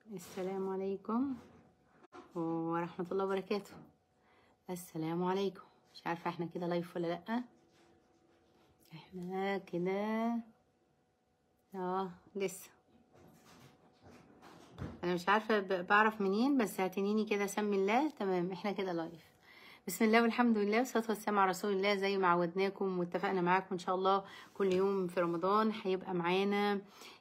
السلام عليكم ورحمة الله وبركاته. السلام عليكم. مش عارفة احنا كده لايف ولا لأ. احنا كده لسه. انا مش عارفة بعرف منين، بس هتنيني كده سمي الله. تمام، احنا كده لايف. بسم الله والحمد لله والصلاة والسلام على رسول الله. زي ما عودناكم واتفقنا معاكم ان شاء الله كل يوم في رمضان هيبقى معانا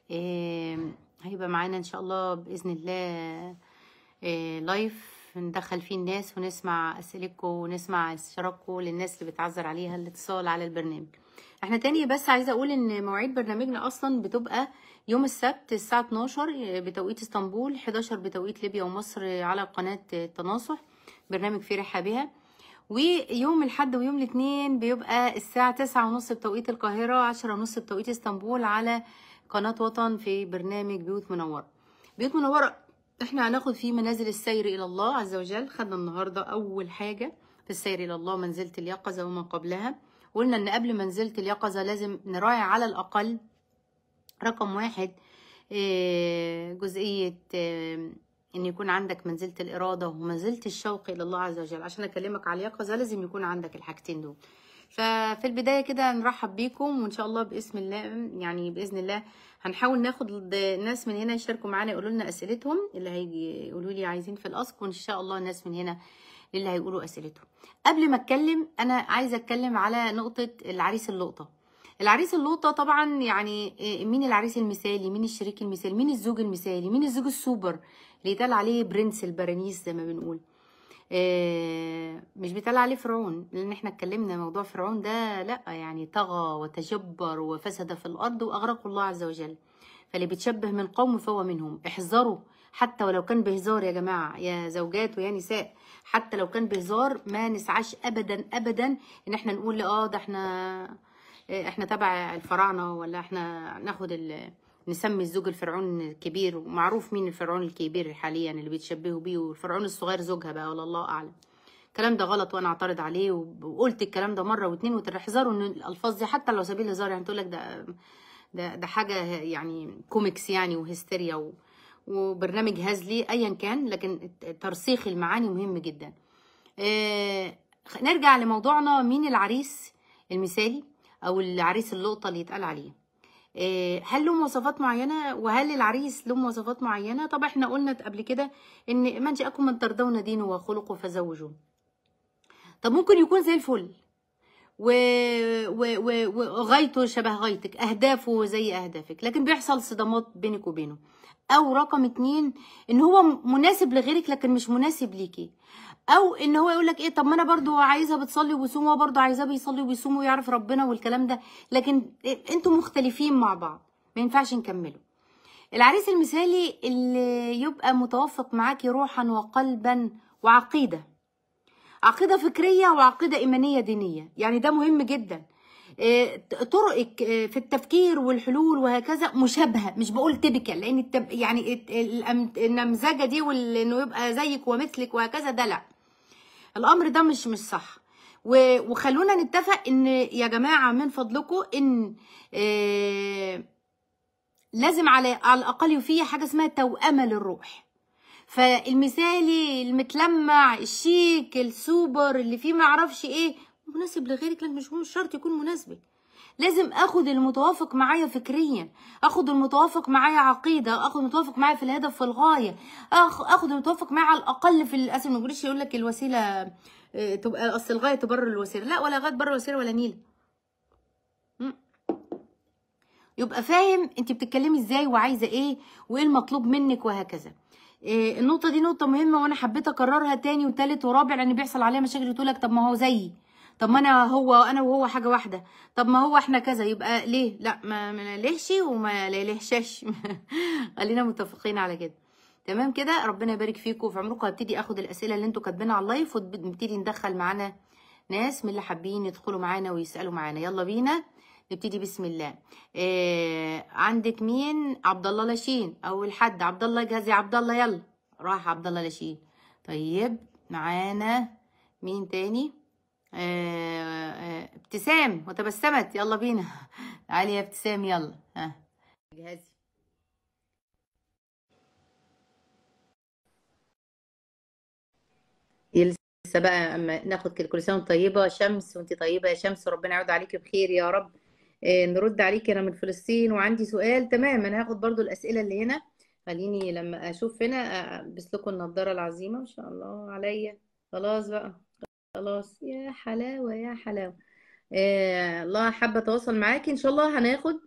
ان شاء الله بإذن الله لايف ندخل فيه الناس ونسمع اسئلتكم ونسمع استشاراتكم للناس اللي بتعذر عليها الاتصال على البرنامج. احنا تاني بس عايزه اقول ان مواعيد برنامجنا اصلا بتبقى يوم السبت الساعه 12 بتوقيت اسطنبول، 11 بتوقيت ليبيا ومصر على قناه التناصح، برنامج في رحة بها. ويوم الحد ويوم الاثنين بيبقى الساعة 9:30 بتوقيت القاهرة، 10:30 بتوقيت اسطنبول على قناة وطن في برنامج بيوت منورة. بيوت منورة احنا هناخد فيه منازل السير إلى الله عز وجل. خدنا النهاردة أول حاجة في السير إلى الله منزلة اليقظة وما قبلها. قلنا إن قبل منزلة اليقظة لازم نراعي على الأقل رقم 1 جزئية ان يكون عندك منزلة الإرادة ومنزلة الشوق إلى الله عز وجل. عشان أكلمك على اليقظة لازم يكون عندك الحاجتين دول. ففي البداية كده نرحب بيكم، وإن شاء الله باسم الله يعني بإذن الله هنحاول ناخد ناس من هنا يشاركوا معانا يقولوا لنا أسئلتهم اللي هيجي يقولوا لي عايزين في الأسك، وإن شاء الله الناس من هنا اللي هيقولوا أسئلتهم. قبل ما أتكلم أنا عايزة أتكلم على نقطة العريس اللقطة. العريس اللقطة طبعا يعني مين العريس المثالي، مين الشريك المثالي، مين الزوج المثالي، مين الزوج السوبر اللي يتقال عليه برنس البرانيس زي ما بنقول. مش بيتقال عليه فرعون، لان احنا اتكلمنا موضوع فرعون ده لا يعني طغى وتجبر وفسد في الارض واغرقه الله عز وجل. فاللي بيتشبه من قوم فهو منهم. احذروا حتى ولو كان بهزار يا جماعه يا زوجات ويا نساء، حتى لو كان بهزار ما نسعاش ابدا ابدا ان احنا نقول ده احنا تبع الفراعنه، ولا احنا ناخد نسمي الزوج الفرعون الكبير. ومعروف مين الفرعون الكبير حاليا اللي بيتشبهوا بيه، والفرعون الصغير زوجها بقى ولا الله اعلم. الكلام ده غلط وانا اعترض عليه، وقلت الكلام ده مره واتنين احذروا ان الالفاظ دي حتى لو سبيل الهزار يعني تقول لك ده حاجه يعني كوميكس يعني وهستيريا وبرنامج هزلي ايا كان، لكن ترسيخ المعاني مهم جدا. نرجع لموضوعنا. مين العريس المثالي او العريس اللقطه اللي يتقال عليه؟ هل له مواصفات معينه؟ وهل العريس له مواصفات معينه؟ طبعا احنا قلنا قبل كده ان من جاءكم من ترضون دينه وخلقه فزوجوه. طب ممكن يكون زي الفل وغايته شبه غايتك، اهدافه زي اهدافك، لكن بيحصل صدامات بينك وبينه. او رقم 2 ان هو مناسب لغيرك لكن مش مناسب ليكي. او ان هو يقول لك طب ما انا برضو عايزها بتصلي وبيصوم، وهو برضو عايزاه بيصلي وبيصوم ويعرف ربنا والكلام ده، لكن انتوا مختلفين مع بعض ما ينفعش نكملوا. العريس المثالي اللي يبقى متوافق معاكي روحا وقلبا وعقيده، عقيده فكريه وعقيده ايمانيه دينيه، يعني ده مهم جدا. طرقك في التفكير والحلول وهكذا مشابهه، مش بقول تبكل، لان يعني النمذجه دي وانه يبقى زيك ومثلك وهكذا ده لا، الامر ده مش صح. وخلونا نتفق ان يا جماعه من فضلكم ان لازم على الاقل في حاجه اسمها توأمه للروح. فالمثالي المتلمع الشيك السوبر اللي فيه معرفش ايه مناسب لغيرك، لكن مش شرط يكون مناسبك. لازم اخد المتوافق معايا فكريا، اخد المتوافق معايا عقيده، اخد المتوافق معايا في الهدف في الغايه، اخد المتوافق معايا على الاقل في الاسم. ما يقولش يقول لك الوسيله تبقى اصل الغايه تبرر الوسيله، لا، ولا غايه تبرر الوسيله ولا نيله. يبقى فاهم انت بتتكلمي ازاي وعايزه ايه وايه المطلوب منك وهكذا. النقطه دي نقطه مهمه، وانا حبيت اكررها تاني وتالت ورابع لان بيحصل عليها مشاكل. تقول لك طب ما هو زيي، طب ما انا وهو حاجه واحده، طب ما هو احنا كذا، يبقى ليه؟ لا، ما لهش وما لهشش. خلينا متفقين على كده. تمام كده، ربنا يبارك فيكم في عمركم. هبتدي اخد الاسئله اللي انتوا كاتبينها على اللايف، ونبتدي ندخل معانا ناس من اللي حابين يدخلوا معانا ويسالوا معانا. يلا بينا نبتدي بسم الله. عندك مين؟ عبد الله لاشين اول حد. عبد الله جهز يا عبد الله، يلا. راح عبد الله لاشين. طيب معانا مين تاني؟ ابتسام وتبسمت، يلا بينا. تعالي يا ابتسام، يلا جهزي. لسه بقى اما ناخد كده. كل سنه وانت طيبه شمس، وانت طيبه يا شمس، وربنا يعود عليك بخير يا رب. نرد عليك. انا من فلسطين وعندي سؤال. تمام، انا هاخد برضو الاسئله اللي هنا. خليني لما اشوف هنا البس لكم النضاره العظيمه ان شاء الله عليا. خلاص بقى. خلاص يا حلاوه يا حلاوه. الله، حابه اتواصل معاكي ان شاء الله. هناخد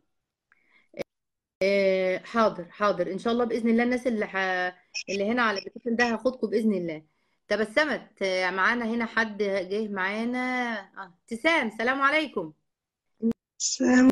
حاضر حاضر ان شاء الله باذن الله. الناس اللي هنا على الابلكيشن ده هاخدكم باذن الله. تبسمت معانا هنا حد جه معانا. ابتسام، سلام عليكم. سلام.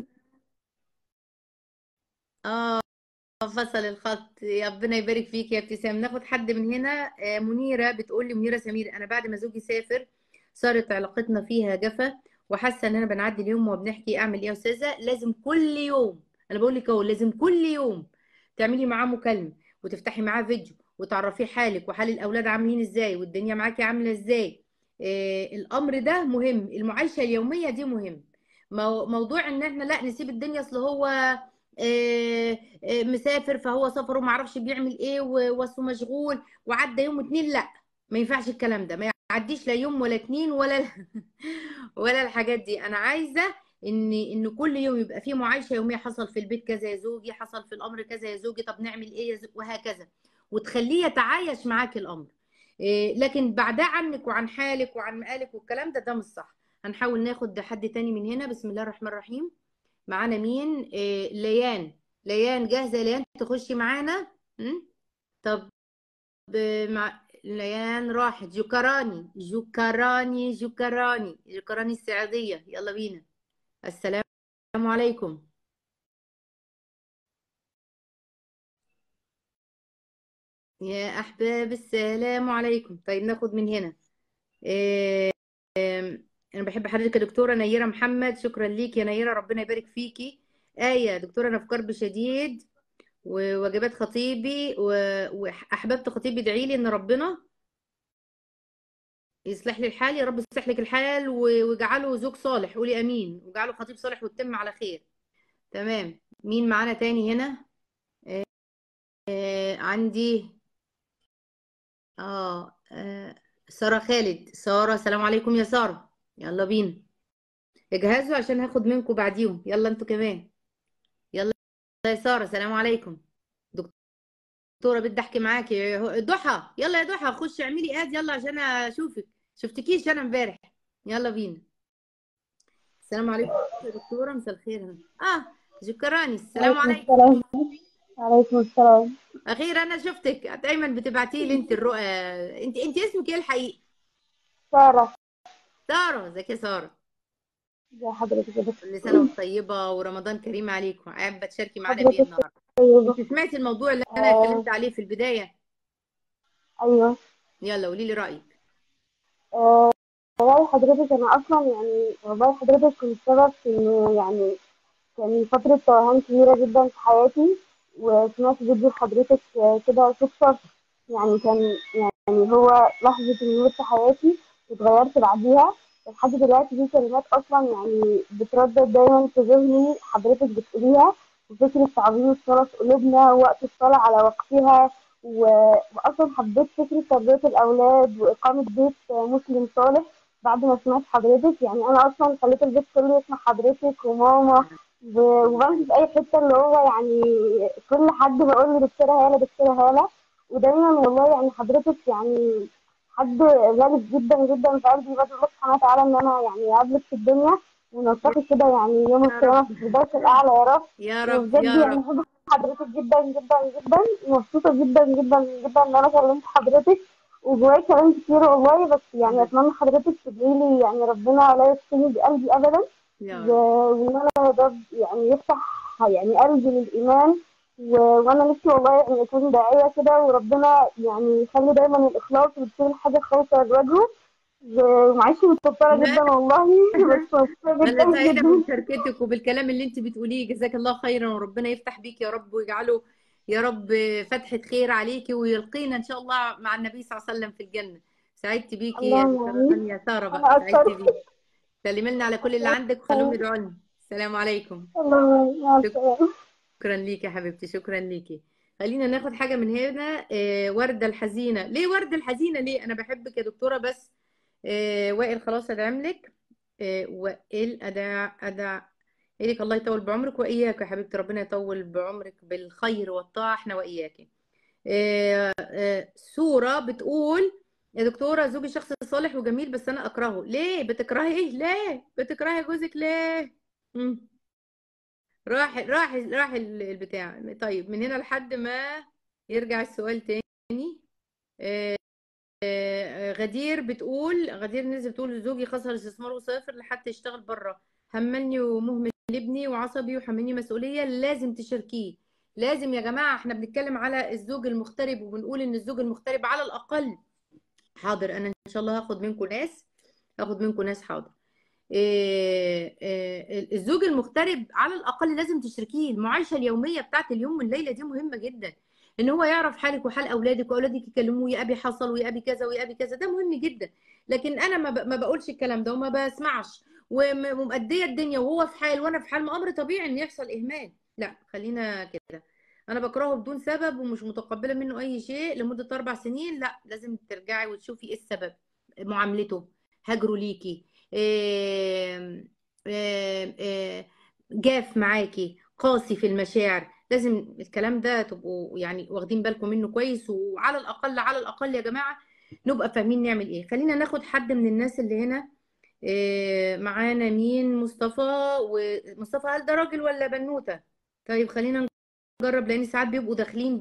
اه، فصل الخط. يا ربنا يبارك فيك يا ابتسام. ناخد حد من هنا. منيرة بتقول لي، منيرة سمير، انا بعد ما زوجي سافر صارت علاقتنا فيها جفا، وحاسه اننا بنعدي اليوم وبنحكي. اعمل ايه يا استاذه؟ لازم كل يوم، انا بقول لك اهو، لازم كل يوم تعملي معاه مكالمه، وتفتحي معاه فيديو، وتعرفيه حالك وحال الاولاد عاملين ازاي، والدنيا معاكي عامله ازاي. الامر ده مهم. المعايشه اليوميه دي مهم. موضوع ان احنا لا نسيب الدنيا اصل هو آه، مسافر، فهو سفره ما اعرفش بيعمل ايه واصله مشغول وعدى يوم اتنين، لا، ما ينفعش الكلام ده. ما يعديش لا يوم ولا اتنين ولا ولا الحاجات دي. انا عايزه ان كل يوم يبقى فيه معايشه يوميه. حصل في البيت كذا يا زوجي، حصل في الامر كذا يا زوجي، طب نعمل ايه يا وهكذا. وتخليه يتعايش معاك الامر. لكن بعدها عنك وعن حالك وعن مقالك والكلام ده مش صح. هنحاول ناخد حد تاني من هنا. بسم الله الرحمن الرحيم. معانا مين؟ ليان. ليان جاهزة؟ ليان تخشي معانا؟ م? طب مع ليان راحت. جوكراني جوكراني جوكراني جوكراني السعودية، يلا بينا. السلام عليكم. يا أحباب السلام عليكم. طيب ناخد من هنا. آه، أنا بحب حضرتك يا دكتورة نيرة محمد. شكرا ليك يا نيرة، ربنا يبارك فيكي. آية، دكتورة أنا في كرب شديد ووجبات خطيبي واحببت خطيبي. ادعي لي ان ربنا يصلح لي الحال. يا رب يصلح لك الحال ويجعله زوج صالح. قولي امين. ويجعله خطيب صالح وتتم على خير. تمام. مين معانا تاني هنا؟ عندي سارة خالد. سارة، السلام عليكم يا سارة. يلا بينا. اجهزوا عشان هاخد منكم بعديهم. يلا انتوا كمان. يلا يا سارة، السلام عليكم. دكتورة بدي احكي معاكي. ضحى، يلا يا ضحى خشي اعملي اد يلا عشان اشوفك. شفتكيش انا امبارح. يلا بينا. السلام عليكم يا دكتورة، مساء الخير. شكراني، السلام عليكم عليكم. السلام. عليكم السلام. اخيرا انا شفتك. دايما بتبعتي لي انت الرؤى. انت اسمك ايه الحقيقي؟ سارة. سارة. ازيك يا سارة؟ ازي حضرتك يا كل سنة دكتور؟ وانت طيبة ورمضان كريم عليكم. قاعد بتشاركي معانا بايه حضرتك النهارده؟ طيبة. انت سمعتي الموضوع اللي انا آه. اتكلمت عليه في البداية؟ أيوه. يلا قولي لي رأيك. آه. والله حضرتك أنا أصلا يعني والله حضرتك كنت سبب في إنه يعني كان فترة توهان كبيرة جدا في حياتي، وسمعت فيديو حضرتك كده صدفة. يعني كان يعني هو لحظة النور في حياتي، واتغيرت بعديها. لحد دلوقتي في كلمات أصلا يعني بتردد دايما في ذهني حضرتك بتقوليها، وفكرة تعظيم الصلاة في قلوبنا ووقت الصلاة على وقتها. وأصلا حبيت فكرة تربية الأولاد وإقامة بيت مسلم صالح بعد ما سمعت حضرتك. يعني أنا أصلا خليت البيت كله يسمع حضرتك وماما، وبمشي في أي حتة اللي هو يعني كل حد بقول له دكتورة هالة دكتورة هالة. ودايما والله يعني حضرتك يعني حد غالي جدا جدا في قلبي. بدعو الله سبحانه وتعالى ان انا يعني اقابلك في الدنيا ونلتقي كده يعني يوم يا رب القيامه في الفردوس الاعلى يا رب. يا رب وبجد يا يعني رب. بحب حضرتك جدا جدا جدا. مبسوطه جدا جدا جدا ان انا كلمت حضرتك، وجوايا كلام كتير والله. بس يعني اتمنى حضرتك تدعي لي يعني ربنا لا يفتني بقلبي ابدا، يا رب. وان انا يا رب يعني يفتح يعني قلبي للايمان. وانا نفسي والله يعني اكون داعيه كده، وربنا يعني يخلي دايما الاخلاص وتكون حاجه خالصه لوجهه. ومعلش متوتره لا، جدا والله بس مبسوطه جدا انا سعيده جدا. بمشاركتك وبالكلام اللي انت بتقوليه. جزاك الله خيرا، وربنا يفتح بيك يا رب ويجعله يا رب فتحة خير عليكي، ويلقينا ان شاء الله مع النبي صلى الله عليه وسلم في الجنه. سعدت بيكي يا اللهم دكتوره امين. يا ساره. بقى انا سعدت اكتر. بيكي. سلمي لنا على كل اللي عندك وخلوهم يدعوا لنا. السلام عليكم. اللهم امين مع السلامه. شكرا ليكي يا حبيبتي، شكرا ليكي. خلينا ناخد حاجه من هنا. وردة الحزينه. ليه وردة الحزينه؟ ليه؟ انا بحبك يا دكتوره، بس وائل خلاص ادعم لك. وائل ادع إليك. الله يطول بعمرك وإياك يا حبيبتي، ربنا يطول بعمرك بالخير والطاعة احنا وإياك. سورة بتقول: يا دكتورة زوجي شخص صالح وجميل بس أنا أكرهه. ليه بتكرهي؟ ليه بتكرهي جوزك ليه؟ مم. راح البتاع. طيب من هنا لحد ما يرجع السؤال تاني. آه، غدير نزل بتقول: زوجي خسر الاستثمار وسافر لحتى يشتغل بره، هملني ومهمل ابني وعصبي وحملني مسؤولية. لازم تشاركيه. لازم يا جماعة، احنا بنتكلم على الزوج المغترب وبنقول ان الزوج المغترب على الأقل. حاضر، انا ان شاء الله هاخد منكم ناس. حاضر. الزوج المغترب على الاقل لازم تشركيه. المعايشه اليوميه بتاعت اليوم والليله دي مهمه جدا، ان هو يعرف حالك وحال اولادك، واولادك يكلموه: يا ابي حصل، ويا ابي كذا، ويا ابي كذا. ده مهم جدا. لكن انا ما بقولش الكلام ده وما بسمعش ومأديه الدنيا وهو في حال وانا في حال. ما امر طبيعي ان يحصل اهمال. لا، خلينا كده. انا بكرهه بدون سبب ومش متقبله منه اي شيء لمده 4 سنين. لا، لازم ترجعي وتشوفي ايه السبب. معاملته، هجره ليكي، آم، جاف معاكي، قاسي في المشاعر. لازم الكلام ده تبقوا يعني واخدين بالكم منه كويس. وعلى الأقل على الأقل يا جماعة نبقى فاهمين نعمل ايه. خلينا ناخد حد من الناس اللي هنا. معانا مين؟ مصطفى. ومصطفى هل ده راجل ولا بنوتة؟ طيب خلينا نجرب، لأن ساعات بيبقوا داخلين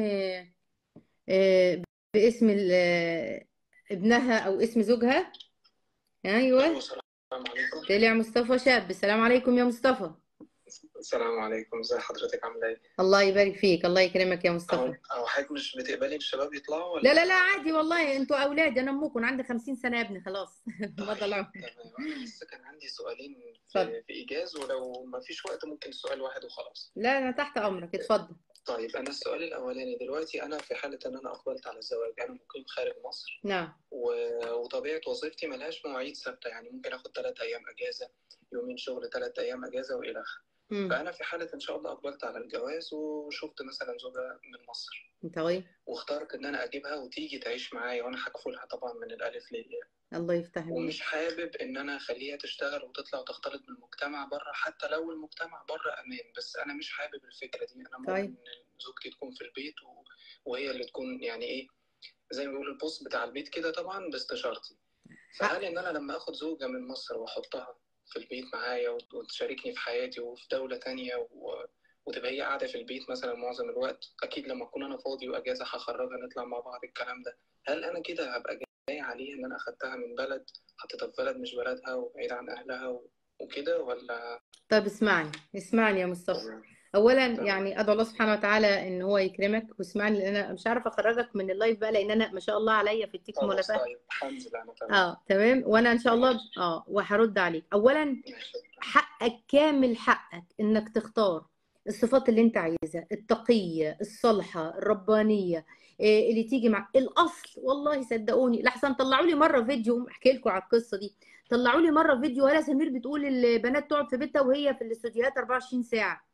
آه، باسم ابنها أو اسم زوجها. ايوه. السلام عليكم. طلع مصطفى شاب. السلام عليكم يا مصطفى. السلام عليكم، ازي حضرتك، عامله ايه؟ الله يبارك فيك، الله يكرمك يا مصطفى. او حضرتك مش بتقبلي الشباب يطلعوا لا ولا؟ لا لا، عادي والله، انتوا اولادي، انا امكم. أنا عندي 50 سنه يا ابني، خلاص. مضى العمر. تمام. انا بس كان عندي سؤالين اتفضل. في ايجاز، ولو ما فيش وقت ممكن سؤال واحد وخلاص. لا، انا تحت امرك، اتفضل. طيب، انا السؤال الاولاني دلوقتي، انا في حاله ان انا اقبلت على الزواج، انا مقيم خارج مصر. نعم. وطبيعه وظيفتي ملهاش مواعيد ثابته، يعني ممكن اخد 3 ايام اجازه، يومين شغل، 3 ايام اجازه والى اخره. فانا في حاله ان شاء الله اقبلت على الجواز وشفت مثلا زوجه من مصر، طيب. واخترت ان انا اجيبها وتيجي تعيش معايا، وانا هكفلها طبعا من الالف للياء. الله يفتح عليك. ومش حابب ان انا اخليها تشتغل وتطلع وتختلط بالمجتمع بره، حتى لو المجتمع بره امان، بس انا مش حابب الفكره دي. انا مؤمن طيب. ان زوجتي تكون في البيت وهي اللي تكون يعني ايه، زي ما بيقولوا البوست بتاع البيت كده، طبعا باستشارتي. فهل ان انا لما اخد زوجه من مصر واحطها في البيت معايا وتشاركني في حياتي وفي دوله تانية وتبقى هي قاعده في البيت مثلا معظم الوقت، اكيد لما اكون انا فاضي واجازه هخرجها نطلع مع بعض الكلام ده، هل انا كده هبقى جاي عليه ان انا اخدتها من بلد حطيتها في بلد مش بلدها وبعيد عن اهلها وكده، ولا؟ طيب اسمعني يا مصطفى. اولا يعني ادعو الله سبحانه وتعالى ان هو يكرمك، واسمعني، لان انا مش عارفه اخرجك من اللايف بقى، لان انا ما شاء الله عليا في التيك ولا فاهم. طيب هنزل انا. تمام. تمام. وانا ان شاء الله وهرد عليك. اولا، حقك كامل، حقك انك تختار الصفات اللي انت عايزها: التقية، الصالحة، الربانية، اللي تيجي مع الاصل. والله صدقوني، لحسن طلعوا لي مره فيديو احكي لكم على القصه دي. طلعوا لي مره فيديو هلا سمير بتقول البنات تقعد في بيتها وهي في الاستوديوهات 24 ساعه.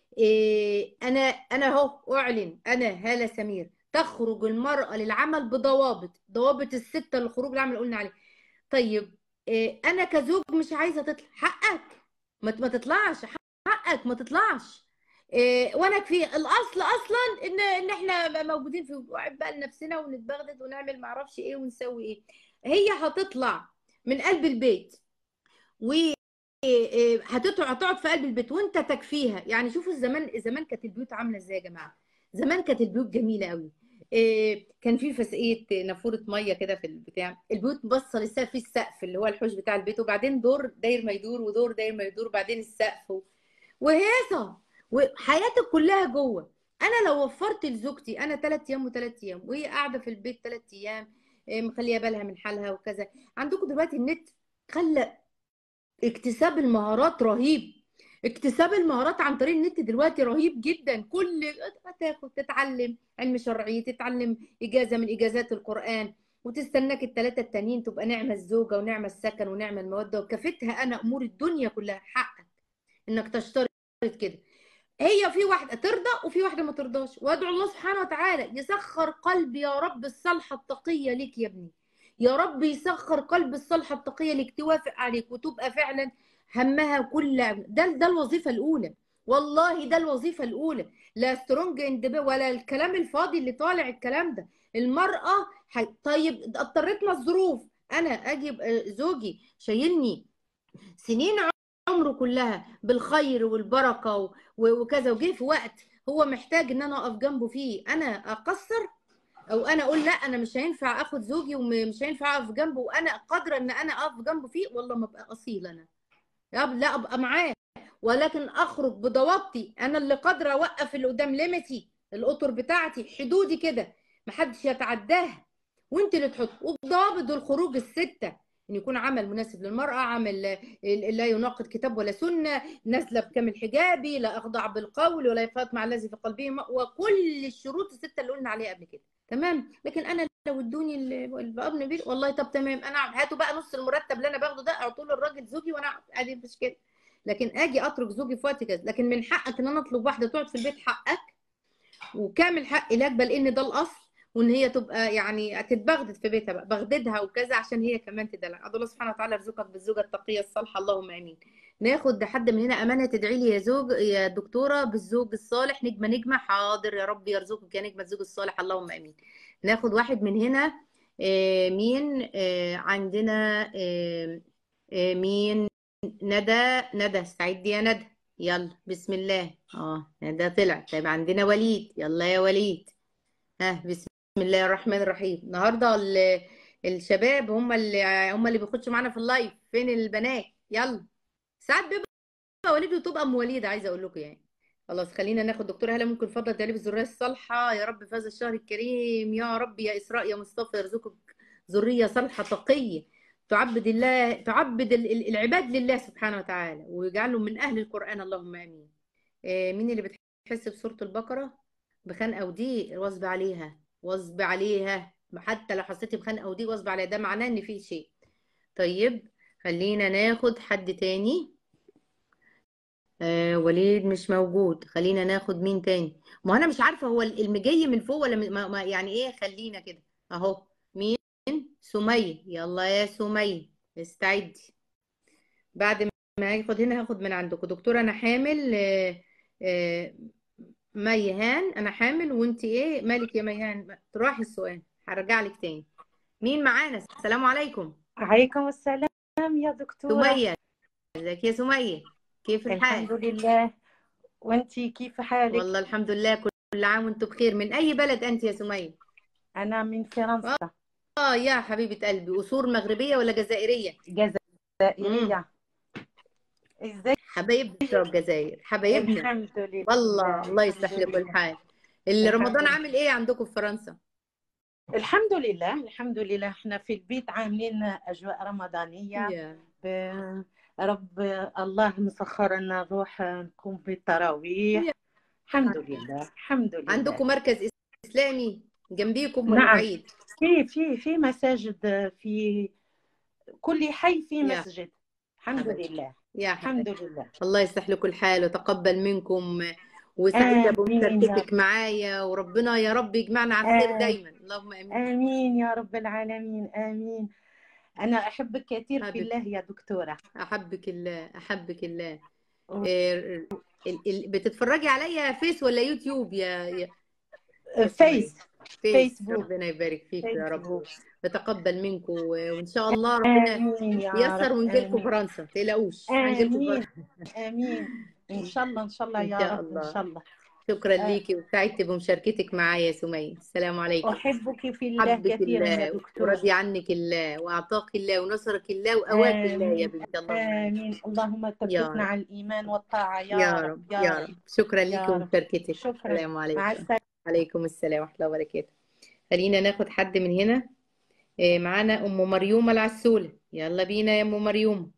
انا اهو اعلن: انا هاله سمير تخرج المراه للعمل ضوابط السته للخروج للعمل اللي قلنا عليه. طيب، انا كزوج مش عايزه تطلع، حقك ما تطلعش، حقك ما تطلعش. وانا في الاصل اصلا ان احنا موجودين في بقى لنفسنا ونتبغدد ونعمل معرفش ايه ونسوي ايه. هي هتطلع من قلب البيت و هتقعد في قلب البيت وانت تكفيها. يعني شوفوا زمان كانت البيوت عامله ازاي يا جماعه. زمان كانت البيوت جميله قوي. كان في فسقيه نافوره ميه كده في البتاع. البيوت باصه للسقف، في السقف اللي هو الحوش بتاع البيت، وبعدين دور داير ما يدور، ودور داير ما يدور، وبعدين السقف وهيصه، وحياتك كلها جوه. انا لو وفرت لزوجتي انا 3 ايام و3 ايام، وهي قاعده في البيت 3 ايام، مخليه بالها من حالها وكذا. عندكم دلوقتي النت خلى اكتساب المهارات رهيب. اكتساب المهارات عن طريق النت دلوقتي رهيب جدا. كل تاخد تتعلم علم شرعي، تتعلم اجازه من اجازات القران، وتستناك ال3 التانيين تبقى نعمه الزوجه ونعمه السكن ونعمه الموده، وكفتها انا امور الدنيا كلها. حقك انك تشترط كده. هي في واحده ترضى وفي واحده ما ترضاش. وادعو الله سبحانه وتعالى يسخر قلبي يا رب الصالحه التقيه ليك يا ابني، يا رب يسخر قلب الصالحه التقيه ليك توافق عليك وتبقى فعلا همها كل ده الوظيفه الاولى. والله ده الوظيفه الاولى. لا سترونج ولا الكلام الفاضي اللي طالع الكلام ده. المراه طيب اضطرتنا الظروف انا اجيب زوجي شايلني سنين عمره كلها بالخير والبركه وكذا، وجه في وقت هو محتاج ان انا اقف جنبه فيه انا اقصر، او انا اقول لا انا مش هينفع اخد زوجي ومش هينفع اقف جنبه وانا قادره ان انا اقف جنبه فيه، والله ما ابقى اصيل انا. لا ابقى معاه، ولكن اخرج بضوابطي انا اللي قادره اوقف اللي قدام ليميتي الاطر بتاعتي حدودي كده محدش يتعداها، وانت اللي تحط وبضوابط الخروج السته، ان يكون عمل مناسب للمراه، عمل لا يناقض كتاب ولا سنه، نازله بكامل حجابي، لا اخضع بالقول ولا يخاط مع الذي في قلبه وكل الشروط السته اللي قلنا عليها قبل كده. تمام. لكن انا لو ادوني الابن بيت والله طب تمام انا هاتوا بقى نص المرتب اللي انا باخده ده اعطوه للراجل زوجي وانا ادي مش كده. لكن اجي اترك زوجي في وقت كذا، لكن من حقك ان انا اطلب واحده تقعد في البيت حقك وكامل حقي لك، بل ان ده الاصل، وان هي تبقى يعني تتبغدد في بيتها بقى بغددها وكذا عشان هي كمان تدلع. الله سبحانه وتعالى يرزقك بالزوجه التقيه الصالحه اللهم امين. ناخد حد من هنا امانه تدعي لي يا زوج يا دكتوره بالزوج الصالح. نجمه نجمه حاضر يا رب يرزقك يا نجمه الزوج الصالح اللهم امين. ناخد واحد من هنا. مين عندنا مين؟ ندى استعدي يا ندى. يلا بسم الله. ندى طلع. طيب عندنا وليد. يلا يا وليد. بسم الله الرحمن الرحيم. النهارده الشباب هم اللي بيخشوا معانا في اللايف. فين البنات؟ يلا. ساعات بيبقى وليد وتبقى ام وليد عايزه اقول لكم يعني. خلاص خلينا ناخد دكتوره هلا. ممكن فضل تعليب الذريه الصالحه يا رب في هذا الشهر الكريم يا رب. يا اسراء يا مصطفى يرزقك ذريه صالحه تقيه تعبد الله، تعبد العباد لله سبحانه وتعالى ويجعلهم من اهل القران اللهم امين. مين اللي بتحس بسوره البقره بخنقه وضيق؟ واظب عليها واظب عليها، حتى لو حسيتي بخنقه وضيق واظب عليها، ده معناه ان في شيء. طيب خلينا ناخد حد تاني. وليد مش موجود. خلينا ناخد مين تاني. ما انا مش عارفه هو المجي من فوق ولا يعني ايه. خلينا كده اهو. مين؟ سمية. يلا يا سمية استعدي. بعد ما هاخد هنا هاخد من عندكم دكتوره انا حامل. آه، ميهان انا حامل وانت ايه مالك يا ميهان؟ تراحي السؤال هرجع لك تاني. مين معانا؟ السلام عليكم. عليكم السلام يا دكتورة. سمية. ازيك يا سمية؟ كيف الحال؟ الحمد لله، وانتي كيف حالك؟ والله الحمد لله. كل عام وانتم بخير. من اي بلد انت يا سمية؟ أنا من فرنسا. يا حبيبة قلبي. أصول مغربية ولا جزائرية؟ جزائرية. ازاي؟ حبايبنا بتوع الجزائر حبايبنا. الحمد لله. والله الله يصلح الحمد لكم لله. الحال. الحمد رمضان لله. عامل ايه عندكم في فرنسا؟ الحمد لله الحمد لله، احنا في البيت عاملين أجواء رمضانية. يا رب الله مسخرنا نروح نقوم بالتراويح. الحمد لله الحمد لله. عندكم مركز إسلامي جنبيكم ولا نعم، بعيد؟ في مساجد، في كل حي في يا مسجد. الحمد حبيبي لله يا الحمد حبيبي. لله. الله يصلح لكم الحال وتقبل منكم. وسعيدة آمين يا بمشاركتك معايا، وربنا يا رب يجمعنا على الخير دايما اللهم امين. آمين يا رب العالمين آمين. أنا أحبك كثير في حبيبتي الله يا دكتورة. احبك الله احبك الله. بتتفرجي عليا فيس ولا يوتيوب يا سمية؟ فيس. فيسبوك. ربنا يبارك فيك يا رب فيسبوك. ويتقبل منكم وان شاء الله ربنا آمين يا ييسر رب ونجي لكم آمين. فرنسا. تقلقوش هنجي لكم آمين فرنسا آمين. إن شاء الله إن شاء الله ان يا شاء رب إن الله. شاء الله. شكرا ليكي وسعدت بمشاركتك معايا يا سمية. السلام عليكم. أحبك في الله حبك كثيرا يا الله دكتورة. ورضي عنك الله واعطاك الله ونصرك الله وقواك الله يا آمين بنت. اللهم امين. آمين. اللهم يا ثبتنا رب على الإيمان والطاعة يا يا رب رب يا يا رب رب. شكرا ليكي يا رب. ومشاركتك. شكرا. السلام مع عليكم. السلامة. عليكم السلام ورحمة الله وبركاته. خلينا ناخد حد من هنا. معانا أم مريومة العسولة. يلا بينا يا أم مريومة.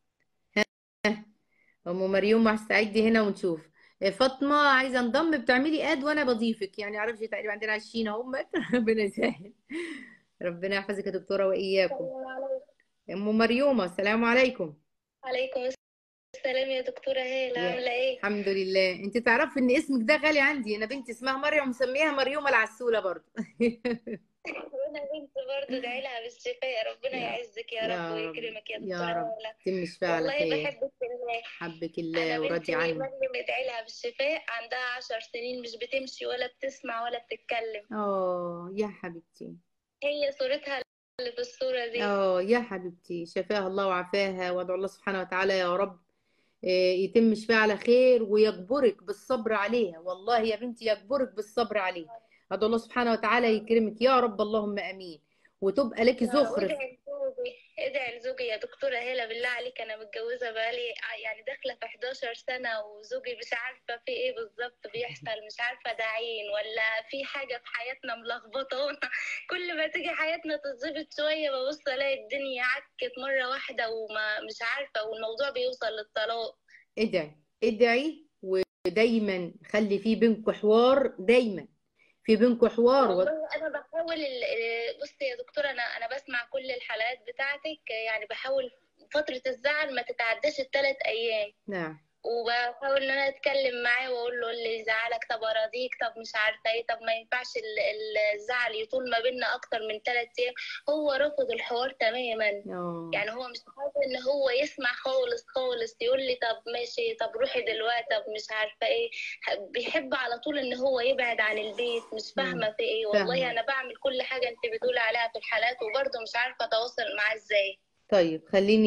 أم مريومة هستعدي هنا ونشوف. فاطمة عايزة انضم بتعملي اد وانا بضيفك يعني عارفش تقريبا عندنا 20 اهم. ربنا يسهل. ربنا يحفظك يا دكتورة واياكم. ام مريومة السلام عليكم. عليكم السلام يا دكتورة هالة، عاملة ايه؟ الحمد لله. انت تعرفي ان اسمك ده غالي عندي. انا بنتي اسمها مريم مسميها مريومة العسولة برضه. وانا بنت برضه ادعي لها بالشفاء، ربنا يا يعزك يا رب يا رب ويكرمك يا دكتورة يا رب هالة. تم شفاء على والله خير. بحبك في الله. حبك انا الله وراضي بنتي عني. مريم ادعي لها بالشفاء، عندها 10 سنين، مش بتمشي ولا بتسمع ولا بتتكلم. يا حبيبتي. هي صورتها اللي في الصورة دي. يا حبيبتي، شفاها الله وعافاها، وادعو الله سبحانه وتعالى يا رب يتم شفاها على خير ويجبرك بالصبر عليها. والله يا بنتي يجبرك بالصبر عليها. ادعو الله سبحانه وتعالى يكرمك يا رب، اللهم امين، وتبقى لك زخرف. وادعي لزوجي، ادعي لزوجي يا دكتورة هالة بالله عليك. انا متجوزة بقالي يعني داخلة في 11 سنة، وزوجي مش عارفة في ايه بالظبط بيحصل، مش عارفة ده عين ولا في حاجة في حياتنا ملخبطانا. كل ما تيجي حياتنا تتظبط شوية ببص الاقي الدنيا عكت مرة واحدة، وما مش عارفة، والموضوع بيوصل للطلاق. ادعي ادعي، ودايما خلي في بينكم حوار، دايما في بينكم حوار والله انا بحاول بصي يا دكتوره، انا بسمع كل الحلقات بتاعتك، يعني بحاول فتره الزعل ما تتعداش ال3 ايام. نعم. وبحاول ان انا اتكلم معاه واقول له اللي يزعلك طب اراضيك، طب مش عارفه ايه، طب ما ينفعش الزعل يطول ما بيننا اكتر من 3 ايام. هو رفض الحوار تماما. يعني هو مش حابب ان هو يسمع خالص خالص. يقول لي طب ماشي، طب روحي دلوقتي، طب مش عارفه ايه. بيحب على طول ان هو يبعد عن البيت. مش فاهمه في ايه. والله انا بعمل كل حاجه انت بتقولي عليها في الحالات، وبرضه مش عارفه اتواصل معاه ازاي. طيب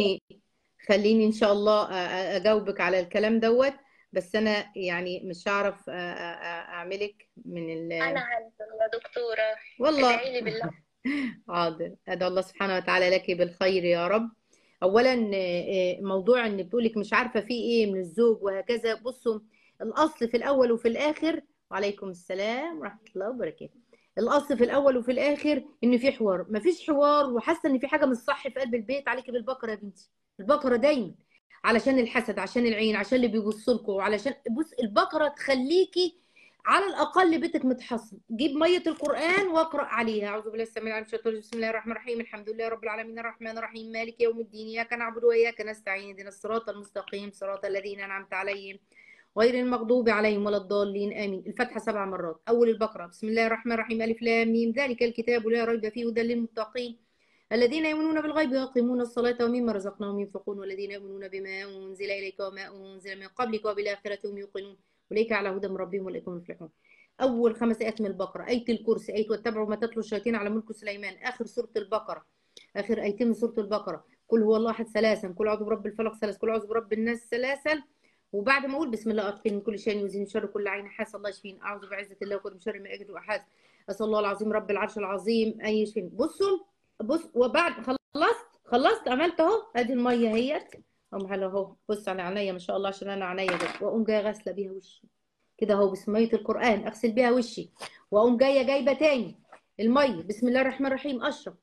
خليني ان شاء الله اجاوبك على الكلام دوت. بس انا يعني مش هعرف اعملك من انا هنزل يا دكتوره، والله. ادعي لي بالله. حاضر، ادعو الله سبحانه وتعالى لك بالخير يا رب. اولا موضوع ان بتقولك مش عارفه في ايه من الزوج وهكذا. بصوا، الاصل في الاول وفي الاخر، وعليكم السلام ورحمه الله وبركاته. الاصل في الاول وفي الاخر ان في حوار. مفيش حوار وحاسه ان في حاجه مش صح في قلب البيت، عليكي بالبقره يا بنتي. البقره دايما، علشان الحسد، عشان العين، عشان اللي بيبص لكم، وعلشان بص البقره تخليكي على الاقل بيتك متحصن. جيب ميه القران واقرا عليها. اعوذ بالله السميع العليم من الشيطان الرجيم. بسم الله الرحمن الرحيم. الحمد لله رب العالمين الرحمن الرحيم مالك يوم الدين اياك نعبد واياك نستعين اهدنا الصراط المستقيم صراط الذين انعمت عليهم غير المغضوب عليهم ولا الضالين امين. الفاتحه 7 مرات. اول البقره بسم الله الرحمن الرحيم الف لام ميم ذلك الكتاب لا ريب فيه هدى للمتقين الذين يؤمنون بالغيب ويقيمون الصلاة ومما رزقناهم ينفقون والذين يؤمنون بما أنزل إليك وما أنزل من قبلك وبالآخرة هم يوقنون أولئك على هدى من ربهم وأولئك هم المفلحون. أول 5 آيات من البقرة، آية الكرسي، آية واتبعوا ما تتلو الشياطين على ملك سليمان، آخر سورة البقرة، آخر آيتين من سورة البقرة، قل هو الله أحد ثلاثا، قل أعوذ برب الفلق ثلاث، قل أعوذ برب الناس ثلاثا. وبعد ما أقول بسم الله أرقين من كل شيء يؤذيني شر كل عين حاسة الله يشفين، أعوذ بعزة الله وكل من شر ما أجد وأحاذ، أسأل الله العظيم رب العرش العظيم أن يشفين. بص، وبعد خلصت عملت اهو. ادي الميه اهيت، اقوم على اهو. بص على عينيا ما شاء الله عشان انا عينيا بس. واقوم جايه غاسله بيها وشي كده اهو بسم ميه القران، اغسل بيها وشي. واقوم جايبه تاني الميه بسم الله الرحمن الرحيم اشرب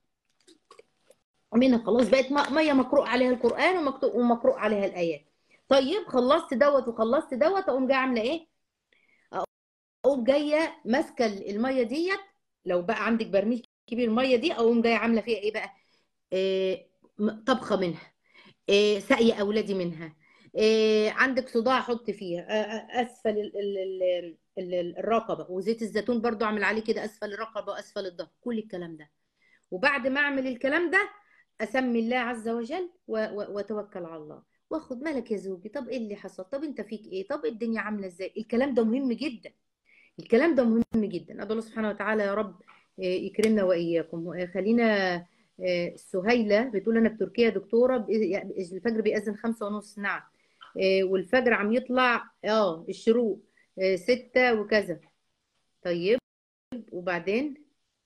منها. خلاص بقت ميه مقروء عليها القران ومقروء عليها الايات. طيب خلصت دوت وخلصت دوت، اقوم جايه عامله ايه؟ اقوم جايه ماسكه الميه ديت. لو بقى عندك برميل كبير الميه دي، اقوم جايه عامله فيها ايه بقى؟ طبخه منها، سقي اولادي منها، عندك صداع حط فيها، اسفل الرقبه. وزيت الزيتون برضو اعمل عليه كده اسفل الرقبه واسفل الظهر، كل الكلام ده. وبعد ما اعمل الكلام ده اسمي الله عز وجل واتوكل على الله، واخد مالك يا زوجي، طب ايه اللي حصل، طب انت فيك ايه، طب الدنيا عامله ازاي. الكلام ده مهم جدا، الكلام ده مهم جدا. ادعو الله سبحانه وتعالى يا رب يكرمنا واياكم. خلينا سهيله بتقول انا في تركيا دكتوره، الفجر بيأذن 5:30. نعم. والفجر عم يطلع الشروق 6 وكذا. طيب وبعدين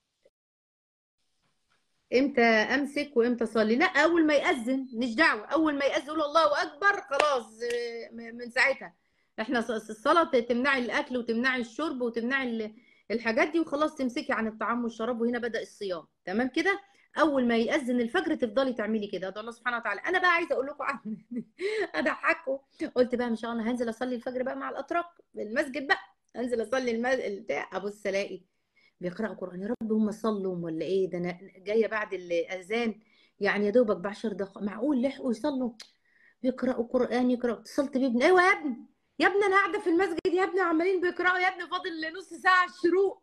امتى امسك وامتى اصلي؟ لا، اول ما يأذن، مش دعوه. اول ما يأذن قول الله اكبر، خلاص من ساعتها. احنا الصلاه تمنعي الاكل وتمنعي الشرب وتمنعي الحاجات دي، وخلاص تمسكي عن الطعام والشراب، وهنا بدأ الصيام. تمام كده. اول ما يأذن الفجر تفضلي تعملي كده. ادعو الله سبحانه وتعالى. انا بقى عايزه اقول لكم اضحكوا. قلت بقى ان شاء الله هنزل اصلي الفجر بقى مع الاتراك في المسجد بقى. انزل اصلي بتاع، ابص الاقي بيقرأوا قرآن. يا رب هم صلوا ولا ايه؟ ده انا جايه بعد الاذان يعني يا دوبك ب10 دقائق. معقول لحقوا يصلوا؟ بيقرأوا قرآن. يقرأوا. اتصلت بابني، ايوه يا ابني، يا ابني انا قاعده في المسجد يا ابني، عمالين بيقرأوا يا ابني، فاضل نص ساعه الشروق.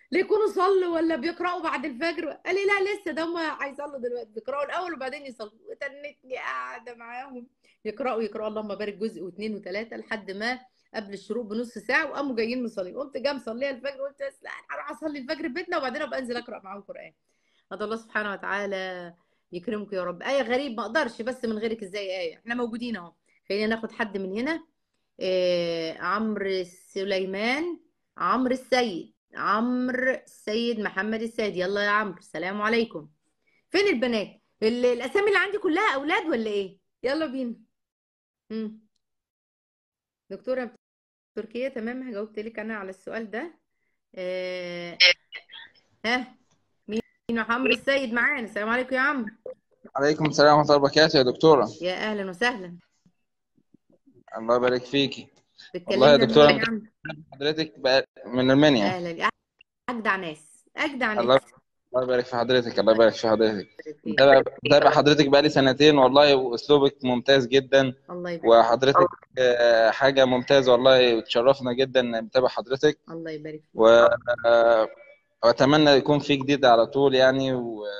ليكونوا صلوا ولا بيقرأوا بعد الفجر. قال لي لا لسه، ده هم هيصلوا دلوقتي، بيقرأوا الأول وبعدين يصلوا. وتنتني قاعدة معاهم يقرأوا اللهم بارك جزء واثنين وثلاثة لحد ما قبل الشروق بنص ساعة، وقاموا جايين مصلين. قمت جاي مصلية الفجر، قلت بس لا هروح أصلي الفجر في بيتنا وبعدين أبقى أنزل أقرأ معاهم قرآن. هذا الله سبحانه وتعالى يكرمكم يا رب. آية غريب ما أقدرش، بس من غيرك إزاي آية؟ إحنا موجودين أهو. خلينا ناخد حد من هنا. عمرو سليمان، عمرو السيد، عمرو السيد محمد السيد. يلا يا عمرو، السلام عليكم. فين البنات؟ الاسامي اللي عندي كلها اولاد ولا ايه؟ يلا بينا. مم. دكتوره تركيا، تمام، جاوبت لك انا على السؤال ده. آه، ها، مين؟ عمرو السيد معانا. السلام عليكم يا عمرو. عليكم السلام ورحمة الله وبركاته يا دكتورة. يا اهلا وسهلا. الله يبارك فيكي. والله يا بتكلمنا دكتورة منين أنا يا عمرو؟ حضرتك بقى من المنيا. اهلا، اجدع ناس، اجدع ناس. الله الله يبارك في حضرتك، الله يبارك في حضرتك. يبارك فيك. متابع حضرتك بقالي سنتين والله، وأسلوبك ممتاز جدا، الله يبارك. وحضرتك حاجة ممتازة والله، وتشرفنا جدا نتابع حضرتك. الله يبارك فيك. وأتمنى يكون في جديد على طول يعني،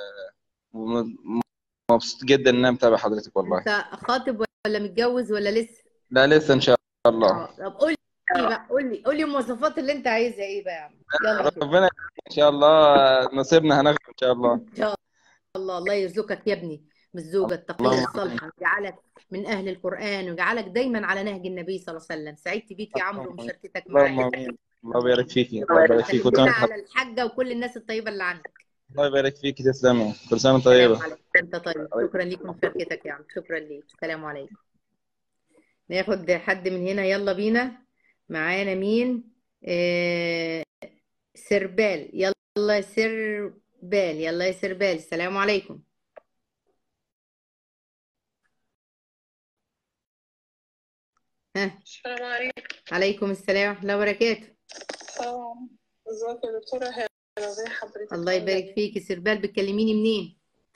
ومبسوط جدا إن أنا متابع حضرتك والله. انت خاطب ولا متجوز ولا لسه؟ لا لسه إن شاء الله. طب قول لي بقى، قول لي المواصفات اللي انت عايزها ايه بقى يا عم؟ يلا شوف. ربنا يكرمك إن شاء الله، نصيبنا هناخده إن شاء الله. ان شاء الله. الله يرزقك يا ابني بالزوجه التقيه اللهم الصالحه، ويجعلك من اهل القران، ويجعلك دايما على نهج النبي صلى الله عليه وسلم. سعدت بيك يا عمرو ومشاركتك اللهم معايا. امين. الله يبارك فيكي، الله يبارك فيك. سلم لنا على الحاجه وكل الناس الطيبه اللي عندك. الله يبارك فيكي، تسلمي، كل سنه السلام طيبه. عليكم. انت طيب. شكرا ليك ومشاركتك يا عم، شكرا ليك. السلام عليكم. ناخد حد من هنا، يلا بينا. معانا مين؟ سربال. يلا يا سربال، يلا يا سربال، السلام عليكم. ها، السلام عليكم. عليكم السلام ورحمة الله وبركاته. ازيك يا دكتورة هالة؟ ازي حضرتك؟ الله يبارك فيكي. سربال، بتكلميني منين؟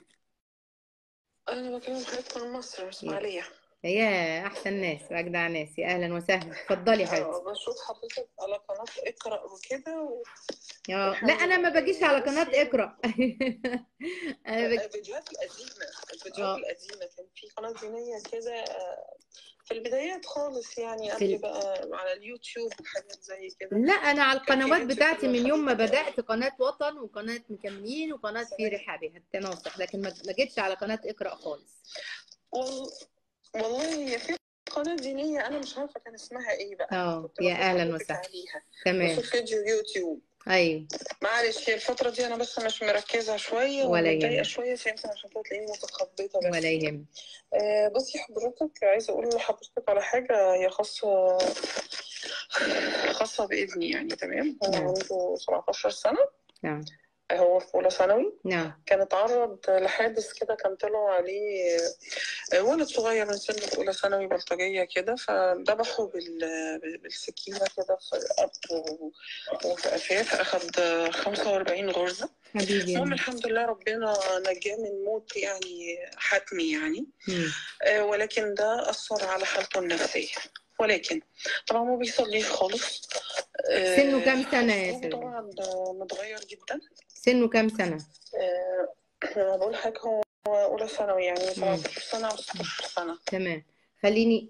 انا بكلم حضرتك من مصر، من اسماعيلية. يا احسن ناس واجدع ناس، يا اهلا وسهلا. اتفضلي يا حبيبتي. بشوف حضرتك على قناة اقرأ وكده لا انا ما باجيش على قناة اقرأ. الفيديوهات القديمة، القديمة كان في قناة دينية كده في البدايات خالص يعني، قبل بقى على اليوتيوب وحاجات زي كده. لا انا على القنوات بتاعتي من يوم ما بدأت، قناة وطن وقناة مكملين وقناة في رحابها التناصح، لكن ما جيتش على قناة اقرأ خالص. والله هي في قناة دينية أنا مش عارفة كان اسمها إيه بقى. يا أهلا وسهلا. تمام. بشوف فيديو يوتيوب. أيوه. معلش الفترة دي أنا بس مش مركزة شوية ومتضايقة شوية، فيمكن عشان كده تلاقيني متخبطة بس. ولا يهمك. بصي حضرتك، عايزة أقول لحضرتك على حاجة هي خاصة بابني يعني. تمام. هو عنده 17 سنة. نعم. هو في أولى ثانوي. نعم. كان اتعرض لحادث كده، كان طلع عليه ولد صغير من سن أولى ثانوي بلطجية كده، فذبحه بالسكينة كده في الأرض وفي قفاه، أخد 45 غرزة. المهم الحمد لله ربنا نجاه من موت يعني حتمي يعني. ولكن ده أثر على حالته النفسية، ولكن طبعا ما بيصليش خالص. سنه كام سنة يا سيدي؟ طبعا متغير جدا. سنه كام سنة؟ أنا بقول حاجة، هو أولى ثانوي يعني 17 سنة أو 16 سنة. تمام. خليني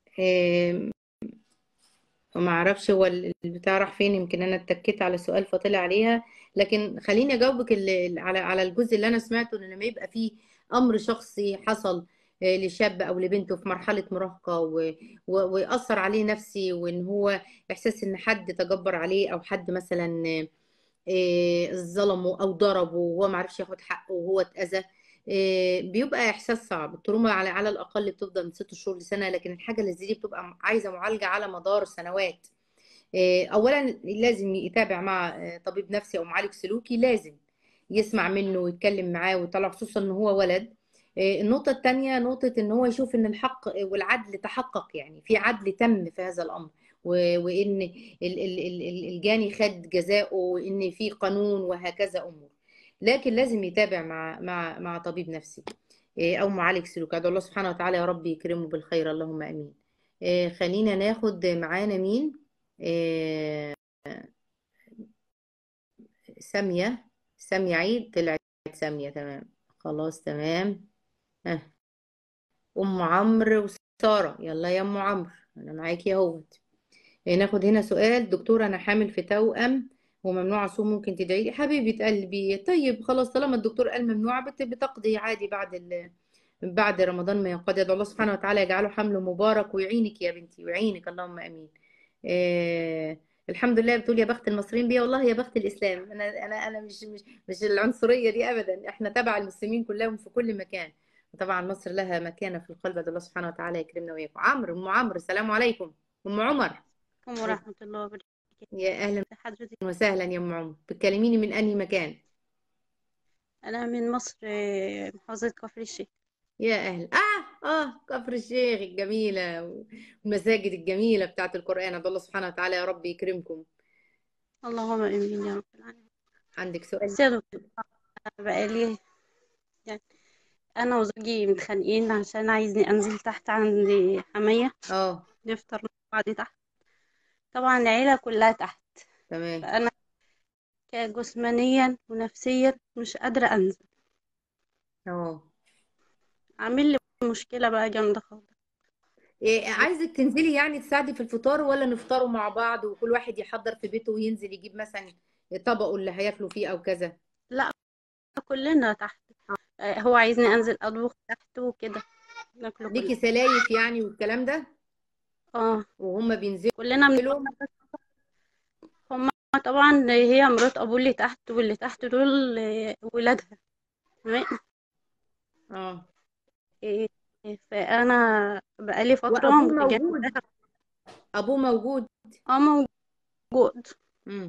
ما أعرفش هو البتاع راح فين، يمكن أنا اتكيت على سؤال فطلع عليها، لكن خليني أجاوبك على الجزء اللي أنا سمعته، إن لما يبقى فيه أمر شخصي حصل لشاب او لبنته في مرحله مراهقه ويأثر عليه نفسي، وان هو احساس ان حد تجبر عليه، او حد مثلا ظلمه او ضربه وهو ما عرفش ياخد حقه وهو اتأذى، بيبقى احساس صعب. التروما على الاقل بتفضل من 6 شهور لسنه، لكن الحاجه اللي زي دي بتبقى عايزه معالجه على مدار سنوات. اولا لازم يتابع مع طبيب نفسي او معالج سلوكي، لازم يسمع منه ويتكلم معاه ويطلع، خصوصا ان هو ولد. النقطة الثانية نقطة ان هو يشوف ان الحق والعدل تحقق، يعني في عدل تم في هذا الامر، وان الجاني خد جزاؤه، وان في قانون وهكذا امور. لكن لازم يتابع مع طبيب نفسي او معالج سلوك. ادعو الله سبحانه وتعالى يا رب يكرمه بالخير، اللهم امين. خلينا ناخد معانا مين. سامية عيد طلعت سامية، تمام خلاص تمام. ها أم عمرو وسارة، يلا يا أم عمرو أنا معاكي اهوت. ناخد هنا سؤال. دكتور أنا حامل في توأم وممنوع أصوم، ممكن تدعي لي؟ حبيبة قلبي طيب خلاص، طالما الدكتور قال ممنوع بتقضي عادي بعد رمضان ما ينقضي. ادعو الله سبحانه وتعالى يجعله حمل مبارك ويعينك يا بنتي ويعينك، اللهم امين. الحمد لله. بتقول يا بخت المصريين بيا، والله يا بخت الاسلام. انا مش العنصريه دي ابدا، احنا تبع المسلمين كلهم في كل مكان، وطبعا مصر لها مكانه في القلب. ادعو الله سبحانه وتعالى يكرمنا وياكم. ام عمرو السلام عليكم. ام عمر عليكم ورحمة الله وبركاته. يا اهلا حضرتك وسهلا يا ام عمر. بتكلميني من انهي مكان؟ أنا من مصر، محافظة كفر الشيخ. يا اهل كفر الشيخ الجميله والمساجد الجميله بتاعت القران. ادعو الله سبحانه وتعالى يا رب يكرمكم. اللهم آمين يا رب العالمين. عندك سؤال؟ بس يا دكتور، بقالي يعني أنا وزوجي متخانقين عشان عايزني أنزل تحت عند حمية اه نفطر مع بعض تحت. طبعا العيلة كلها تحت، تمام. فأنا كجسمانيا ونفسيا مش قادرة أنزل. اه عامل لي مشكلة بقى جامدة خالص. عايزك تنزلي يعني تساعدي في الفطار، ولا نفطروا مع بعض وكل واحد يحضر في بيته وينزل يجيب مثلا طبقه اللي هياكلوا فيه او كذا؟ لا، كلنا تحت. هو عايزني أنزل أطبخ تحت وكده ناكله كلنا. ليكي سلايف يعني والكلام ده؟ اه وهم بينزلوا؟ كلنا هما طبعا هي مرات ابوه اللي تحت، واللي تحت دول ولادها. تمام. اه إيه، فانا بقالي فتره وابوه موجود؟ متجنبه. ابوه موجود؟ اه موجود. امم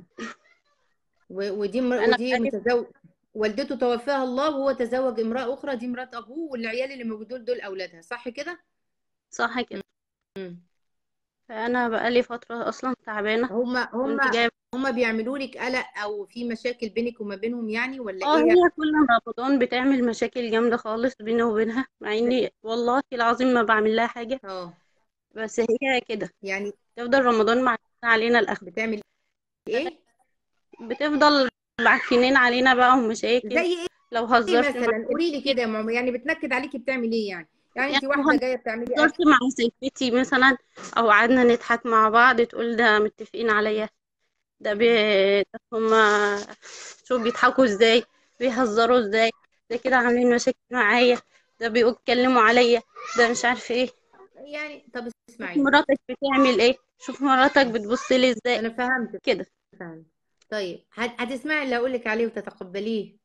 انا ودي بقالي متزوج، والدته توفاها الله وهو تزوج امرأة أخرى، دي مرات أبوه، والعيال اللي موجودين دول أولادها، صح كده؟ صح كده. مم. فانا بقالي فتره اصلا تعبانه. هما كنت هما جايبه. هما بيعملوا لك قلق أو في مشاكل بينك وما بينهم يعني، ولا اه إيه؟ هي كل رمضان بتعمل مشاكل جامده خالص بيني وبينها، مع اني والله العظيم ما بعمل لها حاجه، اه بس هي كده. يعني تفضل رمضان معكنين علينا الاخر. بتعمل إيه؟ بتفضل معكنين علينا بقى ومشاكل. زي لو إيه هزرت مثلا؟ معاها قولي لي كده يا ماما، يعني بتنكد عليكي بتعمل إيه يعني؟ يعني يعني أنت لو واحدة جاية بتعملي هزرت أكل. مع سيفتي مثلا، او قعدنا نضحك مع بعض، تقول ده متفقين عليا، ده ده هما شوف بيضحكوا ازاي، بيهزروا ازاي، ده كده عاملين مشاكل معايا، ده بيتكلموا عليا، ده مش عارفه ايه. يعني طب شوف اسمعيني. مراتك بتعمل ايه، شوف مراتك بتبص لي ازاي أنا فهمت. كده. فهمت. طيب هتسمعي اللي أقولك عليه وتتقبليه.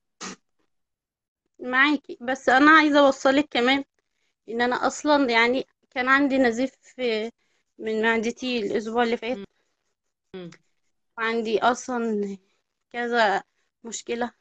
معاكي، بس انا عايزه اوصلك كمان ان انا اصلا يعني كان عندي نزيف من معدتي الاسبوع اللي فات، مم. وعندي اصلا كذا مشكله،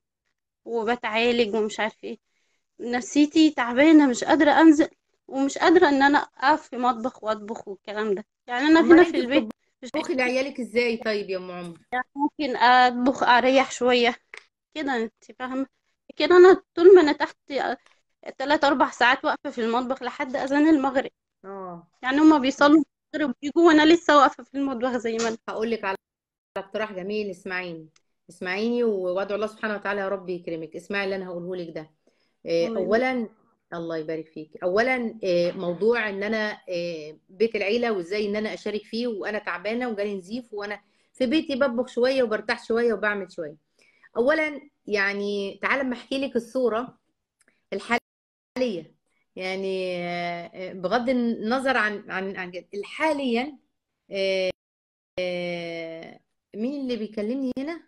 وبتعالج ومش عارفه ايه. نفسيتي تعبانه، مش قادره انزل، ومش قادره ان انا اقف في مطبخ واطبخ والكلام ده. يعني انا أمال هنا في أنت البيت مش بتطبخي لعيالك إزاي طيب يا أم عمر؟ يعني ممكن اطبخ اريح شويه كده، انت فاهمه. كده انا طول ما انا تحت 3 4 ساعات واقفه في المطبخ لحد اذان المغرب. اه يعني هما بيصلوا المغرب ويجوا وانا لسه واقفه في المطبخ زي ما انا. هقول لك على اقتراح جميل. اسمعيني وادعو الله سبحانه وتعالى يا رب يكرمك. اسمعي اللي انا هقوله لك ده. اللهم اولا الله يبارك فيك. اولا موضوع ان انا بيت العيله وازاي ان انا اشارك فيه وانا تعبانه وجالي نزيف، وانا في بيتي بطبخ شويه وبرتاح شويه وبعمل شويه. اولا يعني تعالى اما احكي لك الصوره الحاليه. يعني بغض النظر عن حاليا. مين اللي بيكلمني هنا؟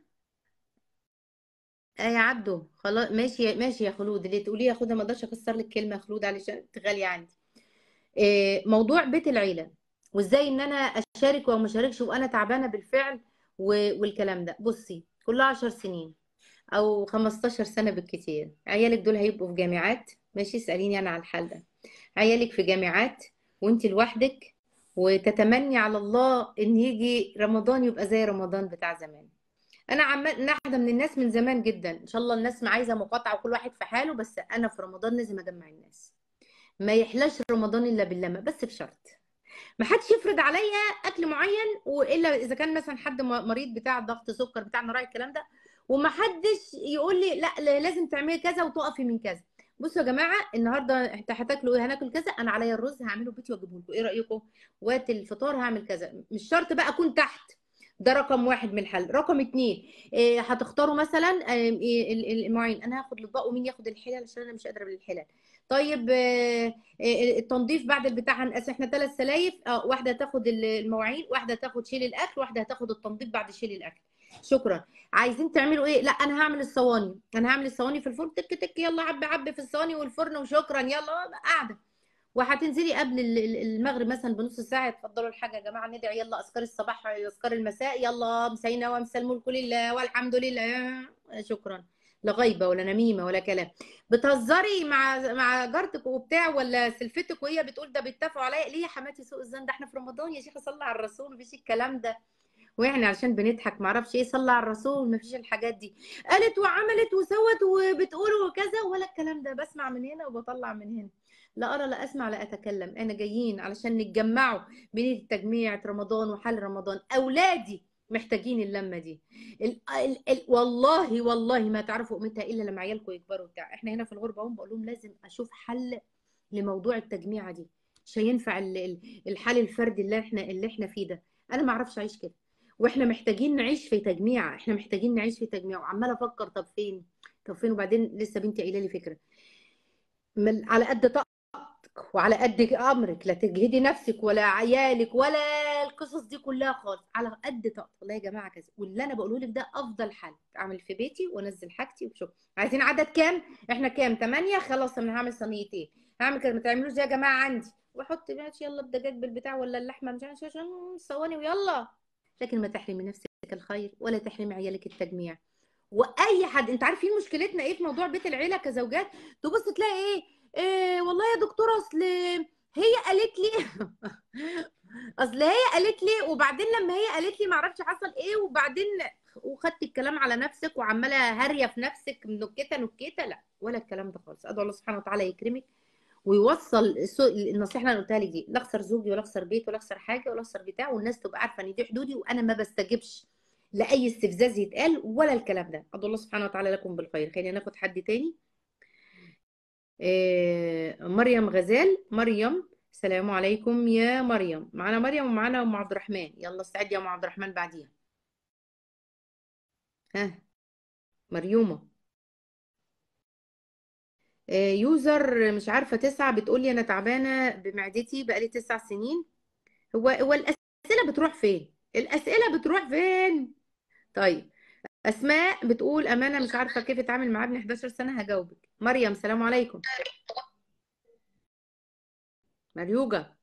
يا عبدو خلاص ماشي ماشي يا خلود، اللي تقوليه يا خلود ما اقدرش اكسر لك كلمه يا خلود علشان غاليه عندي. موضوع بيت العيله وازاي ان انا اشارك او ما اشاركش وانا تعبانه بالفعل والكلام ده. بصي كلها 10 سنين او 15 سنه بالكتير، عيالك دول هيبقوا في جامعات. ماشي اساليني انا على الحال ده. عيالك في جامعات وانت لوحدك، وتتمني على الله ان يجي رمضان يبقى زي رمضان بتاع زمان. انا واحده من الناس من زمان جدا، ان شاء الله الناس ما عايزه مقاطعه وكل واحد في حاله، بس انا في رمضان لازم اجمع الناس. ما يحلاش رمضان الا باللمه، بس بشرط ما حدش يفرض عليا اكل معين، والا اذا كان مثلا حد مريض بتاع ضغط سكر بتاع نراعي الكلام ده، ومحدش يقول لي لا لازم تعملي كذا وتقفي من كذا. بصوا يا جماعه، النهارده انت هتاكلوا ايه؟ هناكل كذا، انا عليا الرز هعمله بيتي واجيبه لكم، ايه رايكم؟ وقت الفطار هعمل كذا، مش شرط بقى اكون تحت. ده رقم واحد من الحل. رقم اتنين، هتختاروا مثلا المواعين، انا هاخد الاطباق ومين ياخد الحلل عشان انا مش قادره بالحلل. طيب التنظيف بعد البتاع هنقسم احنا 3 سلايف، واحده تاخد المواعين، واحده تاخد شيل الاكل، واحده هتاخد التنظيف بعد شيل الاكل. شكرا. عايزين تعملوا ايه؟ لا انا هعمل الصواني، انا هعمل الصواني في الفرن، تك تك يلا عبي عبي في الصواني والفرن وشكرا يلا قاعده. وهتنزلي قبل المغرب مثلا بنص ساعه، اتفضلوا الحاجه يا جماعه ندعي يلا اذكار الصباح اذكار المساء، يلا مسينا وامسى الملك لله والحمد لله، شكرا. لا غيبه ولا نميمه ولا كلام. بتهزري مع جارتك وبتاع ولا سلفتك وهي بتقول ده بيتفقوا عليا ليه يا حماتي سوء الظن؟ ده احنا في رمضان يا شيخه، صلي على الرسول، مفيش الكلام ده. واحنا عشان بنضحك معرفش ايه، صلى على الرسول، مفيش الحاجات دي. قالت وعملت وسوت وبتقول وكذا ولا الكلام ده، بسمع من هنا وبطلع من هنا. لا ارى لا اسمع لا اتكلم. انا جايين علشان نتجمعوا بنية تجميع رمضان وحل رمضان. اولادي محتاجين اللمه دي. والله والله ما تعرفوا قيمتها الا لما عيالكم يكبروا بتاع. احنا هنا في الغربه هم بقول لهم لازم اشوف حل لموضوع التجميعه دي، مش هينفع الحال الفردي اللي احنا فيه ده. انا ما اعرفش اعيش كده. واحنا محتاجين نعيش في تجميع، احنا محتاجين نعيش في تجميع. وعماله افكر طب فين طب فين. وبعدين لسه بنتي قايله لي فكره، على قد طاقتك وعلى قد امرك، لا تجهدي نفسك ولا عيالك ولا القصص دي كلها خالص، على قد طاقتك. والله يا جماعه كذا، واللي انا بقوله لك ده افضل حل. اعمل في بيتي وانزل حاجتي وشكرا. عايزين عدد كام؟ احنا كام؟ 8، خلاص انا هعمل صينيتين. هعمل كده، ما تعملوش زي يا جماعه عندي واحط ماشي يلا الدجاج بالبتاع ولا اللحمه مش عارف عشان الصواني ويلا. لكن ما تحرمي نفسك الخير ولا تحرمي عيالك التجميع. واي حد، انت عارفين مشكلتنا ايه في موضوع بيت العيله كزوجات؟ تبص تلاقي إيه والله يا دكتوره اصل هي قالت لي اصل هي قالت لي، وبعدين لما هي قالت لي ما اعرفش حصل ايه، وبعدين وخدت الكلام على نفسك وعماله هاريه في نفسك نكته نكته. لا ولا الكلام ده خالص. ادعو الله سبحانه وتعالى يكرمك ويوصل النصيحه اللي انا قلتها لك دي، لا اخسر زوجي ولا اخسر بيت ولا اخسر حاجه ولا اخسر بتاع، والناس تبقى عارفه ان دي حدودي وانا ما بستجبش لاي استفزاز يتقال ولا الكلام ده. ادعو الله سبحانه وتعالى لكم بالخير. خلينا ناخد حد تاني. مريم غزال. مريم السلام عليكم يا مريم. معانا مريم ومعانا ام عبد الرحمن. يلا استعد يا ام عبد الرحمن بعديها. ها مريومه. يوزر مش عارفه 9 بتقول لي انا تعبانه بمعدتي بقالي 9 سنين. هو الاسئله بتروح فين؟ الاسئله بتروح فين؟ طيب اسماء بتقول امانه مش عارفه كيف اتعامل مع ابني 11 سنه. هجاوبك. مريم سلام عليكم. مريوجه.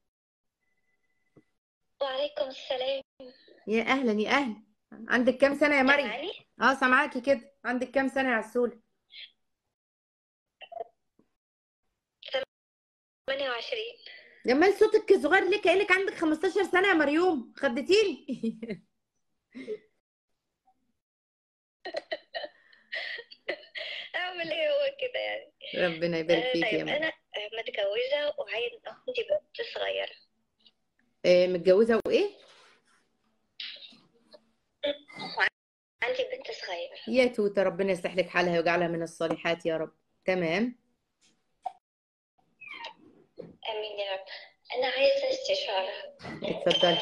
وعليكم السلام. يا اهلا يا اهلا. عندك كام سنه يا مريم؟ سامعني؟ سامعاكي كده. عندك كام سنه يا عسوله؟ 28. جمال صوتك صغير ليه؟ كأنك عندك 15 سنه يا مريوم. خدتيني. اعمل ايه هو كده يعني. ربنا يبارك فيك يا طيب مريم. انا متجوزه وعايز عندي بنت صغيره. متجوزه وايه؟ عندي بنت صغيره. يا توته ربنا يصلح لك حالها ويجعلها من الصالحات يا رب. تمام. امين يا رب. انا عايزه استشاره. اتفضلي.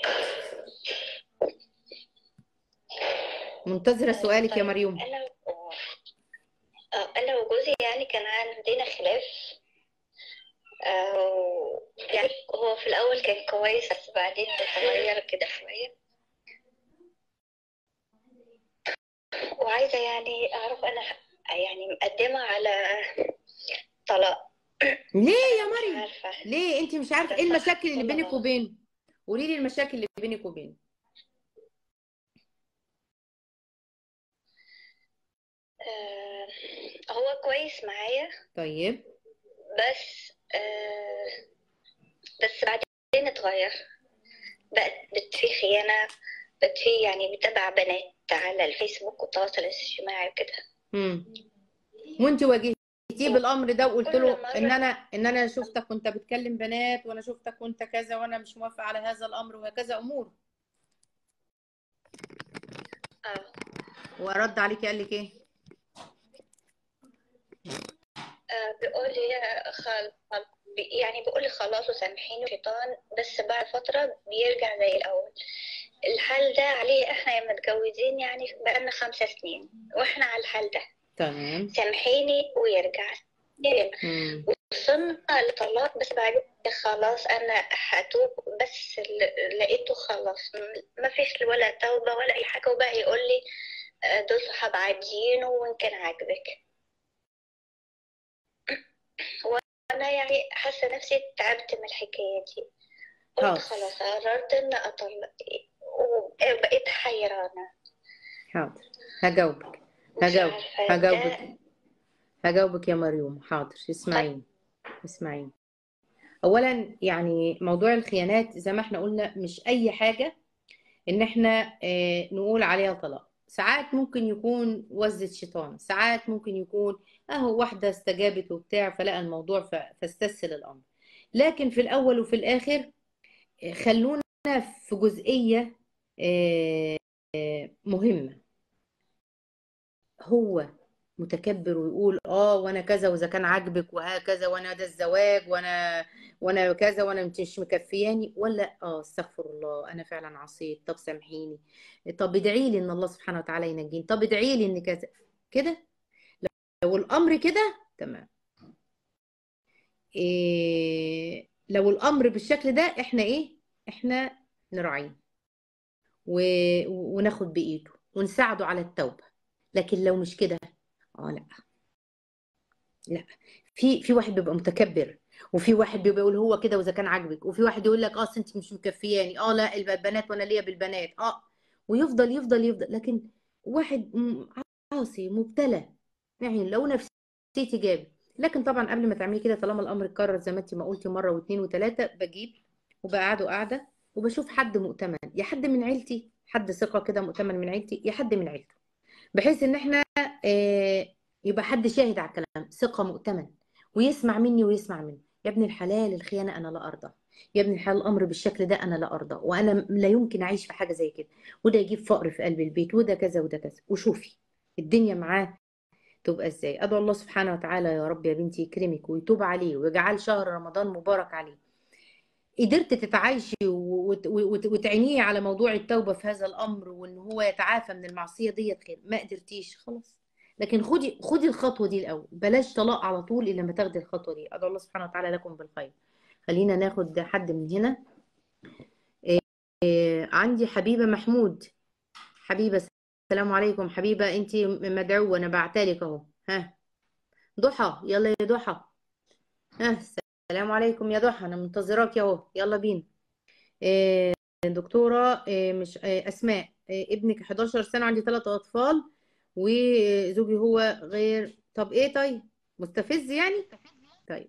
منتظره سؤالك طيب يا مريوم. انا وجوزي يعني كان عندنا خلاف. يعني هو في الاول كان كويس بس بعدين اتغير كده شويه. وعايزه يعني اعرف انا يعني مقدمه على طلاق. ليه يا مش مريم؟ عارفه ليه انت مش عارفه ايه ده صح المشاكل اللي ولا بينك غلط. وبينه؟ قولي لي المشاكل اللي بينك وبينه. هو كويس معايا طيب. بس بعدين اتغير. بقت في خيانة. بقت في يعني بتابع بنات على الفيسبوك والتواصل الاجتماعي وكده. وانت واجهتيه بالامر ده وقلت كل له مرة ان انا شفتك وانت بتكلم بنات وانا شفتك وانت كذا وانا مش موافقه على هذا الامر وهكذا امور. ورد عليكي قال لك ايه؟ بيقول لي يعني بيقول لي خلاص وسامحيني شيطان، بس بعد فترة بيرجع زي الأول. الحال ده عليه احنا متجوزين يعني بقالنا 5 سنين واحنا على الحال ده. تمام. سامحيني ويرجع. وصلنا لطلاق، بس بعد خلاص انا هتوب، بس لقيته خلاص ما فيش ولا توبة ولا اي حاجة، وبقى يقول لي دول صحاب عاديين وان كان عاجبك. وانا يعني حاسة نفسي تعبت من الحكاية دي، قلت خلاص قررت ان اطلق وبقيت حيرانة. حاضر هجاوبك يا مريم. حاضر، اسمعيني. اولا يعني موضوع الخيانات زي ما احنا قلنا مش اي حاجة ان احنا نقول عليها طلاق. ساعات ممكن يكون وزة شيطان، ساعات ممكن يكون اهو واحدة استجابت وبتاع فلقى الموضوع فاستسهل الامر. لكن في الاول وفي الاخر خلونا في جزئية مهمة. هو متكبر ويقول وانا كذا واذا كان عاجبك وهكذا وانا ده الزواج وانا كذا وانا مش مكفياني، ولا استغفر الله انا فعلا عصيت، طب سامحيني، طب ادعي لي ان الله سبحانه وتعالى ينجيني، طب ادعي لي ان كذا كده. لو الامر كده تمام. لو الامر بالشكل ده احنا نراعيه وناخد بايده ونساعده على التوبه. لكن لو مش كده لا. في واحد بيبقى متكبر، وفي واحد بيبقى يقول هو كده واذا كان عاجبك، وفي واحد يقول لك اصل انت مش مكفياني، لا البنات وانا ليا بالبنات، ويفضل. لكن واحد عاصي مبتلى يعني لو نفسيتي جاب. لكن طبعا قبل ما تعملي كده طالما الامر اتكرر زي ما انت ما قلتي مره واثنين وثلاثه، بجيب وبقعده قاعده وبشوف حد مؤتمن، يا حد من عيلتي، حد ثقه كده مؤتمن من عيلتي، يا حد من عيلته، بحيث ان احنا يبقى حد شاهد على الكلام، ثقة مؤتمن، ويسمع مني ويسمع منه. يا ابن الحلال الخيانة أنا لا أرضى، يا ابن الحلال الأمر بالشكل ده أنا لا أرضى، وأنا لا يمكن أعيش في حاجة زي كده، وده يجيب فقر في قلب البيت، وده كذا وده كذا. وشوفي الدنيا معاه تبقى ازاي. أدعو الله سبحانه وتعالى يا رب يا بنتي يكرمك ويتوب عليه ويجعل شهر رمضان مبارك عليه. قدرت تتعايشي وتعينيه على موضوع التوبة في هذا الأمر وإن هو يتعافى من المعصية ديت خير. ما قدرتيش خلاص، لكن خدي الخطوة دي الأول، بلاش طلاق على طول إلا لما تاخدي الخطوة دي. أدعو الله سبحانه وتعالى لكم بالخير. خلينا ناخد حد من هنا. عندي حبيبة محمود. حبيبة السلام عليكم. حبيبة أنت مدعوة، أنا بعتلك أهو. ضحى، يلا يا ضحى. السلام عليكم يا ضحى، أنا منتظراك أهو، يلا بينا. دكتورة مش أسماء، ابنك 11 سنة، عندي 3 أطفال وزوجي هو غير. طب طيب مستفز يعني. طيب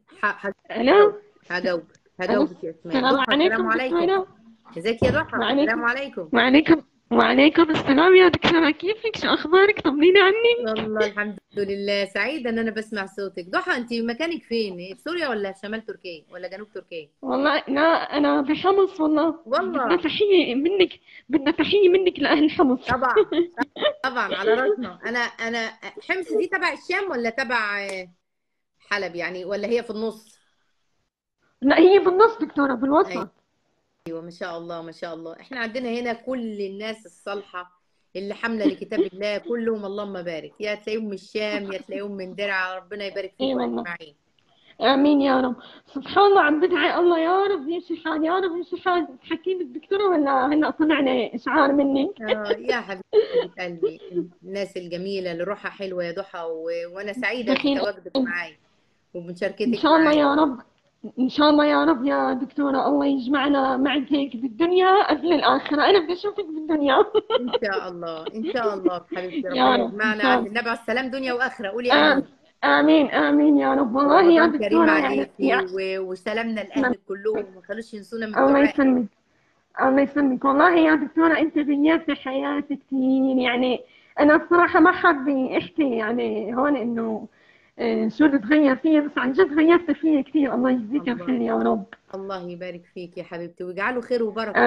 هجاوبك يا أسماء. ضحى السلام عليكم. ازيك يا ضحى؟ السلام عليكم. وعليكم السلام يا دكتورة، كيفك؟ شو أخبارك؟ طمنيني عني. والله الحمد لله، سعيدة إن أنا بسمع صوتك. ضحى أنت مكانك فين؟ في سوريا ولا في شمال تركيا ولا جنوب تركيا؟ والله لا، أنا بحمص. والله بدنا تحية منك لأهل حمص. طبعا على راسنا. أنا حمص دي تبع الشام ولا تبع حلب يعني، ولا هي في النص؟ لا هي بالنص دكتورة، بالوسط. ايوه ما شاء الله ما شاء الله. احنا عندنا هنا كل الناس الصالحه اللي حامله لكتاب الله كلهم اللهم بارك، يا تلاقيهم من الشام يا تلاقيهم من درعا، ربنا يبارك فيكم اجمعين. امين يا رب. سبحان الله، عم بدعي الله يا رب يمشي حال، يا رب يمشي حال حكيم الدكتوره. ولا هلا طلعنا اشعار منك. يا حبيبه قلبي، الناس الجميله اللي روحها حلوه يا ضحى، وانا سعيده بتواجدك معايا وبمشاركتك ان شاء الله يا رب. ان شاء الله يا رب يا دكتوره، الله يجمعنا معك هيك بالدنيا قبل الاخره. انا بدي اشوفك بالدنيا ان شاء الله ان شاء الله حبيبتي، ربنا يجمعنا عند النبي عليه السلام دنيا واخره. قولي امين. امين امين يا رب. والله يا دكتوره كريم عليكي وسلامنا لاهلك كلهم، ما خلوش ينسونا من الله يسلمك. الله يسلمك. والله يا دكتوره انت غيرتي حياتي كثير يعني. انا الصراحه ما حابه احكي يعني هون انه شو اللي تغير فيا، بس عن جد غيرت فيا كثير. الله يجزيك الخير يا رب. الله يبارك فيك يا حبيبتي ويجعله خير وبركه.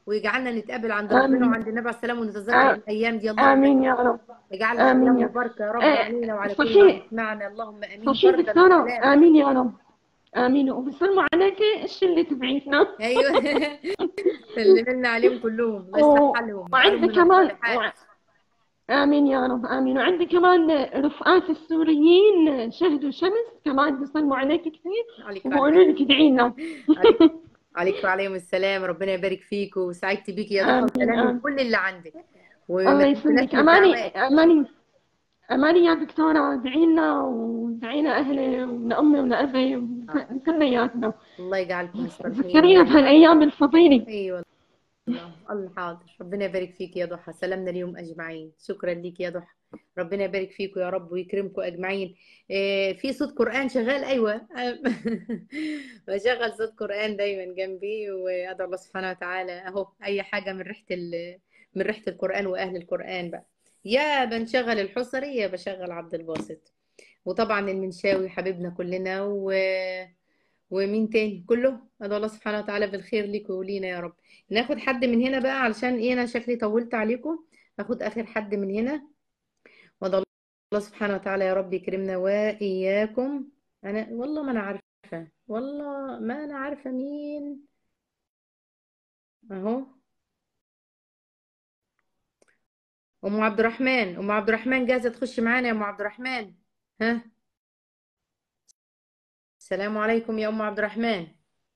ويجعلنا نتقابل عند ربنا آمين. وعند النبي عليه السلام ونتذكر الايام دي. اللهم آمين يا رب. اجعلها آمين ايام يا رب. مباركه يا رب علينا وعلى كل من صحيح يسمعنا. اللهم امين. صحيح بردا دكتورة. وسلام. آمين يا رب. آمين. وبيسلموا عليك اللي تبعيتنا. ايوه سلمنا عليهم كلهم، الله يصلح حالهم وعندي ويجعلهم من كمان الصالحات. آمين يا رب. آمين. وعندي كمان رفقات السوريين شهد وشمس كمان بيسلموا عليك كثير عليك وبيقولوا لك ادعي لنا. عليك وعليهم السلام. ربنا يبارك فيك وسعدت بيك يا ضحى آمين. وسلامي آمين. وكل اللي عندك. الله وما يسلمك. تنسناش من أماني الدعوات. أماني أماني يا دكتورة، ادعي لنا وادعي لنا أهلي ولأمي ولأبي وكلياتنا. الله يجعلكم الصالحين. ذكرينا بهالأيام الفضيلة. ايوه الله حاضر. ربنا يبارك فيك يا ضحى. سلامنا اليوم اجمعين. شكرا ليك يا ضحى. ربنا يبارك فيكم يا رب ويكرمكم اجمعين. في صوت قرآن شغال. ايوه بشغل صوت قرآن دايما جنبي وادعو الله سبحانه وتعالى. اهو اي حاجه من ريحه القرآن واهل القرآن بقى. يا بنشغل الحصري يا بشغل عبد الباسط، وطبعا المنشاوي حبيبنا كلنا ومين تاني كله. ادعو الله سبحانه وتعالى بالخير ليكم ولينا يا رب. ناخد حد من هنا بقى علشان ايه انا شكلي طولت عليكم. ناخد اخر حد من هنا وادعو الله سبحانه وتعالى يا رب يكرمنا واياكم. انا والله ما انا عارفه، والله ما انا عارفه مين. اهو ام عبد الرحمن جاهزه تخش معانا يا ام عبد الرحمن؟ ها، السلام عليكم يا ام عبد الرحمن.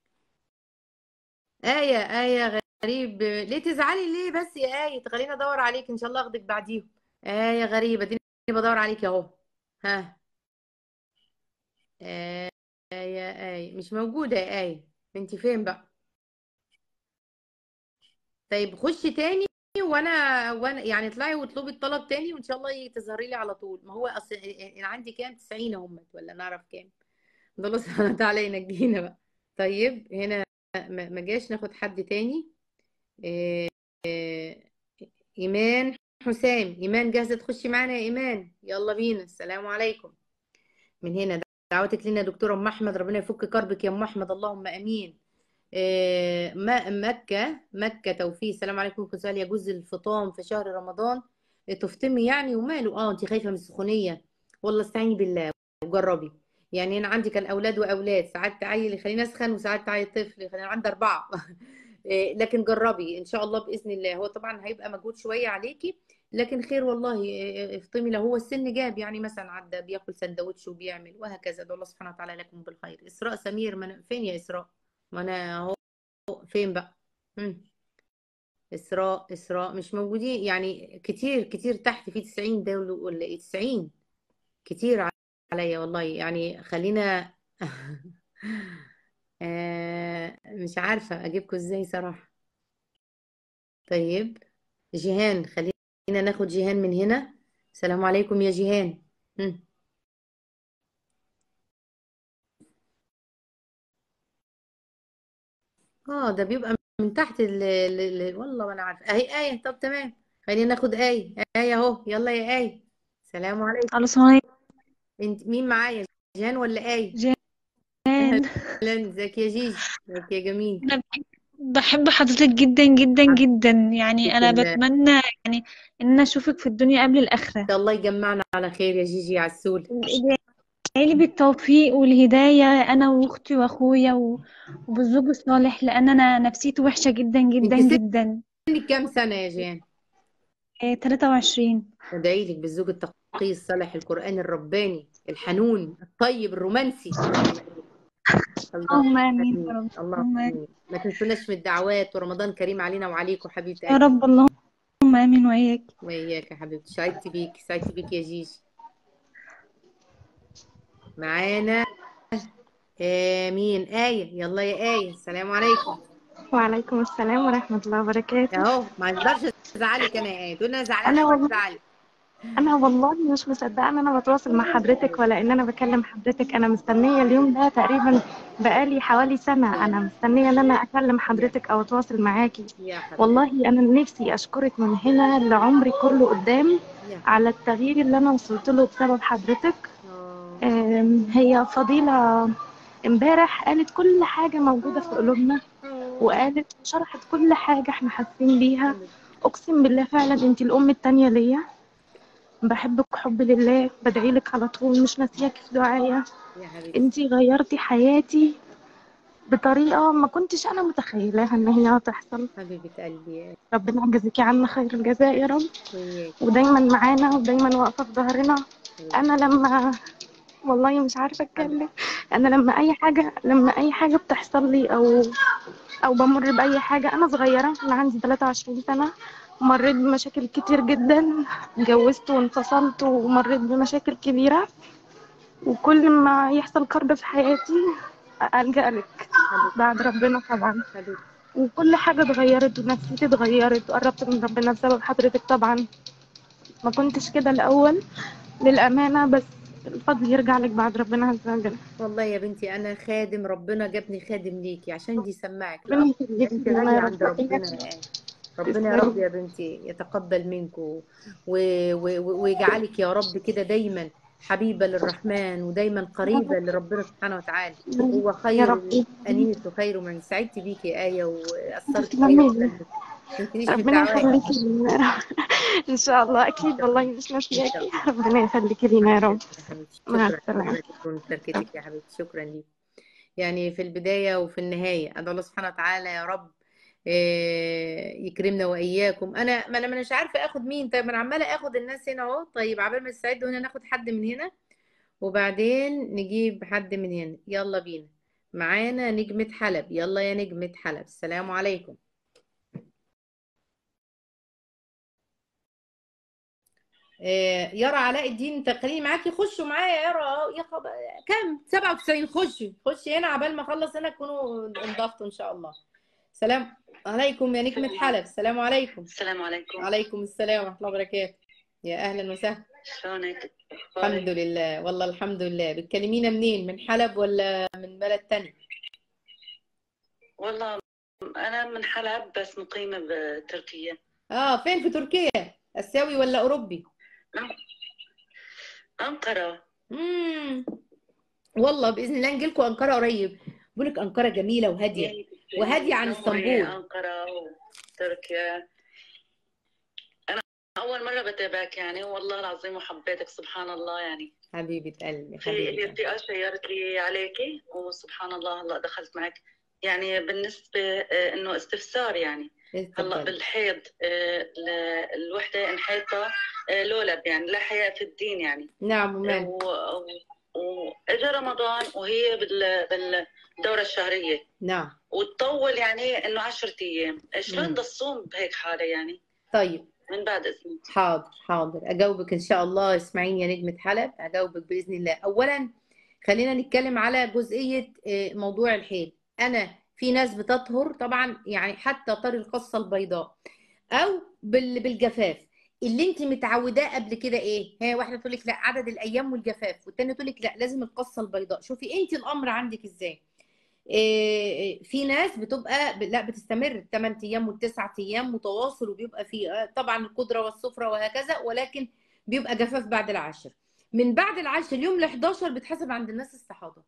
آية غريب، ليه تزعلي ليه بس يا آية؟ تخليني ادور عليك ان شاء الله اخدك بعديهم. آية غريبة دي بدور عليك اهو. ها، آية مش موجودة يا آية، انت فين بقى؟ طيب خشي تاني وانا يعني اطلعي واطلبي الطلب تاني وان شاء الله تظهري لي على طول. ما هو اصل انا عندي كام 90 هم ولا نعرف كام. ده الله سبحانه وتعالى ينجينا بقى. طيب هنا ما جاش. ناخد حد تاني. آه، آه، إيمان حسام. إيمان جاهزة تخشي معانا يا إيمان؟ يلا بينا. السلام عليكم. من هنا دعوتك لنا يا دكتورة أم أحمد. ربنا يفك كربك يا أم أحمد. اللهم آمين. مكة توفيق. السلام عليكم. كل سؤال يجوز الفطام في شهر رمضان؟ تفطمي يعني وماله. انت خايفة من السخونية؟ والله استعيني بالله وجربي. يعني انا عندي كان اولاد واولاد، ساعات تعيل يخليني اسخن وساعات تعيل طفل يخليني عندي 4 لكن جربي ان شاء الله باذن الله. هو طبعا هيبقى مجهود شويه عليكي لكن خير والله. افطمي لو هو السن جاب، يعني مثلا عدى بياكل سندوتش وبيعمل وهكذا. ادعو الله سبحانه وتعالى لكم بالخير. اسراء سمير فين يا اسراء؟ ما انا اهو. فين بقى؟ اسراء مش موجودين يعني. كتير تحت في 90 دول ولا ايه؟ 90 كتير عليا والله. يعني خلينا مش عارفة اجيبكم ازاي صراحة. طيب جيهان، خلينا ناخد جيهان من هنا. السلام عليكم يا جيهان. ده بيبقى من تحت والله ما انا عارفه. اهي آية. طب تمام، خلينا ناخد آية اهو. يلا يا آية. السلام عليكم. السلام عليكم. انت مين معايا، جيهان ولا آية؟ جان. اهلا، ازيك يا جيجي؟ ازيك يا جميل؟ أنا بحب حضرتك جدا جدا جدا، يعني أنا بسم الله. بتمنى يعني إن أنا أشوفك في الدنيا قبل الآخرة. الله يجمعنا على خير يا جيجي عسول. ادعيلي بالتوفيق والهداية أنا وأختي وأخويا وبالزوج الصالح، لأن أنا نفسيتي وحشة جدا جدا انت جدا. سنك كام سنة يا جيهان؟ 23. ادعي لك بالزوج التقي الصالح القرآن الرباني الحنون الطيب الرومانسي. اللهم آمين يا رب. اللهم آمين. ما تنسوناش من الدعوات، ورمضان كريم علينا وعليكم حبيبتي يا رب. اللهم آمين وإياك. وإياك يا حبيبتي. سعدت بيك يا جيجي. معانا مين؟ آية. يلا يا آية. السلام عليكم. وعليكم السلام ورحمة الله وبركاته. اهو ما اقدرش ازعلك انا يا آية. تقول انا زعلانه ولا تزعلي؟ أنا والله مش مصدقة إن أنا بتواصل مع حضرتك ولا إن أنا بكلم حضرتك. أنا مستنية اليوم ده تقريبا بقالي حوالي سنة. أنا مستنية إن أنا أكلم حضرتك أو أتواصل معاكي. والله أنا نفسي أشكرك من هنا لعمري كله قدام على التغيير اللي أنا وصلت له بسبب حضرتك. هي فضيلة امبارح قالت كل حاجة موجودة في قلوبنا، وقالت وشرحت كل حاجة احنا حاسين بيها. اقسم بالله فعلا انتي الام التانية ليا، بحبك حب لله، بدعيلك على طول، مش ناسياكي في دعايا. يا حبيبتي انتي غيرتي حياتي بطريقة ما كنتش انا متخيلاها ان هي هتحصل. حبيبة قلبي ربنا يجازيكي عنا خير الجزاء يا رب، وياك ودايما معانا ودايما واقفة في ظهرنا. حبيبتي انا لما والله مش عارفة اتكلم. انا لما اي حاجة بتحصل لي او بمر باي حاجة، انا صغيرة، انا عندي 23 سنة، مريت بمشاكل كتير جدا، اتجوزت وانفصلت ومريت بمشاكل كبيرة، وكل ما يحصل كرب في حياتي ألجأ لك حبيبتي بعد ربنا طبعا. حبيبتي وكل حاجة اتغيرت ونفسيتي اتغيرت وقربت من ربنا بسبب حضرتك طبعا. ما كنتش كده الأول للأمانة، بس الفضل يرجع لك بعد ربنا عز وجل. والله يا بنتي انا خادم، ربنا جابني خادم ليكي عشان دي سماعك ربنا الامر. يخليك انت لنا غالية يا رب. عند ربنا يا آية. ربنا يا رب تسلمي. يا بنتي يتقبل منكم ويجعلك يا رب كده دايما حبيبة للرحمن ودايما قريبة لربنا سبحانه وتعالى. هو يا خير رب. أنيس وخير من سعدت بيكي يا آية وأثرت فيا تسلمي في لي. قلبك. ما تنسينيش في ربنا الدعوات يخليكي لنا يا رب. إن شاء الله إن أكيد، شاء والله الله مش إن شاء ناسياكي. الله. ربنا يخليكي لنا يا رب. يا حبيبتي مع شكرا السلامة. شكرا لمشاركتك يا حبيبتي، شكرا ليك. يعني في البداية وفي النهاية أدعو الله سبحانه وتعالى يا رب يكرمنا وإياكم. ما أنا مش عارفة آخد مين. طيب ما أنا عمالة آخد الناس هنا أهو. طيب عبال ما تستعدوا هنا ناخد حد من هنا وبعدين نجيب حد من هنا. يلا بينا. معانا نجمة حلب. يلا يا نجمة حلب، السلام عليكم. يارا علاء الدين تقريبا معاكي، خشوا معايا يا يارا أهو. يا خبر كام 97. خشي هنا عبال ما اخلص هنا تكونوا انضفتوا ان شاء الله. سلام عليكم يا نجمة حلب. السلام عليكم. السلام عليكم. عليكم السلام ورحمة الله وبركاته. يا اهلا وسهلا. شلونك؟ الحمد لله والله الحمد لله. بتكلمينا منين؟ من حلب ولا من بلد تاني؟ والله أنا من حلب بس مقيمة بتركيا. فين في تركيا؟ اسيوي ولا اوروبي؟ أنقرة. والله باذن الله نجيلكم انقره قريب. بقول لك انقره جميله وهاديه وهاديه عن اسطنبول. أنقرة وتركيا. أنا أول مرة بتابعك يعني، والله العظيم وحبيتك سبحان الله يعني. حبيبة قلبي في حبيبة هي فئة شيرت لي عليكي وسبحان الله هلا دخلت معك. يعني بالنسبة إنه استفسار يعني هلا بالحيض، الوحدة انحيطة لولب يعني لا حياء في الدين يعني. نعم ومال. واجى رمضان وهي بالدورة الشهرية. نعم. وتطول يعني انه 10 ايام، شلون بدها تصوم بهيك حالة يعني؟ طيب من بعد اسمك. حاضر اجاوبك ان شاء الله. اسمعيني يا نجمة حلب، اجاوبك باذن الله. اولا خلينا نتكلم على جزئية موضوع الحيض. انا في ناس بتطهر طبعا يعني حتى طري القصة البيضاء او بالجفاف اللي انت متعوداه قبل كده. ايه هي واحده تقول لك لا عدد الايام والجفاف، والتانيه تقول لك لا لازم القصه البيضاء. شوفي انت الامر عندك ازاي. في ناس بتبقى لا بتستمر 8 ايام و9 ايام متواصل، وبيبقى في طبعا القدره والسفره وهكذا، ولكن بيبقى جفاف بعد العاشر. من بعد العاشر اليوم ال11 بتحسب عند الناس استحاضه.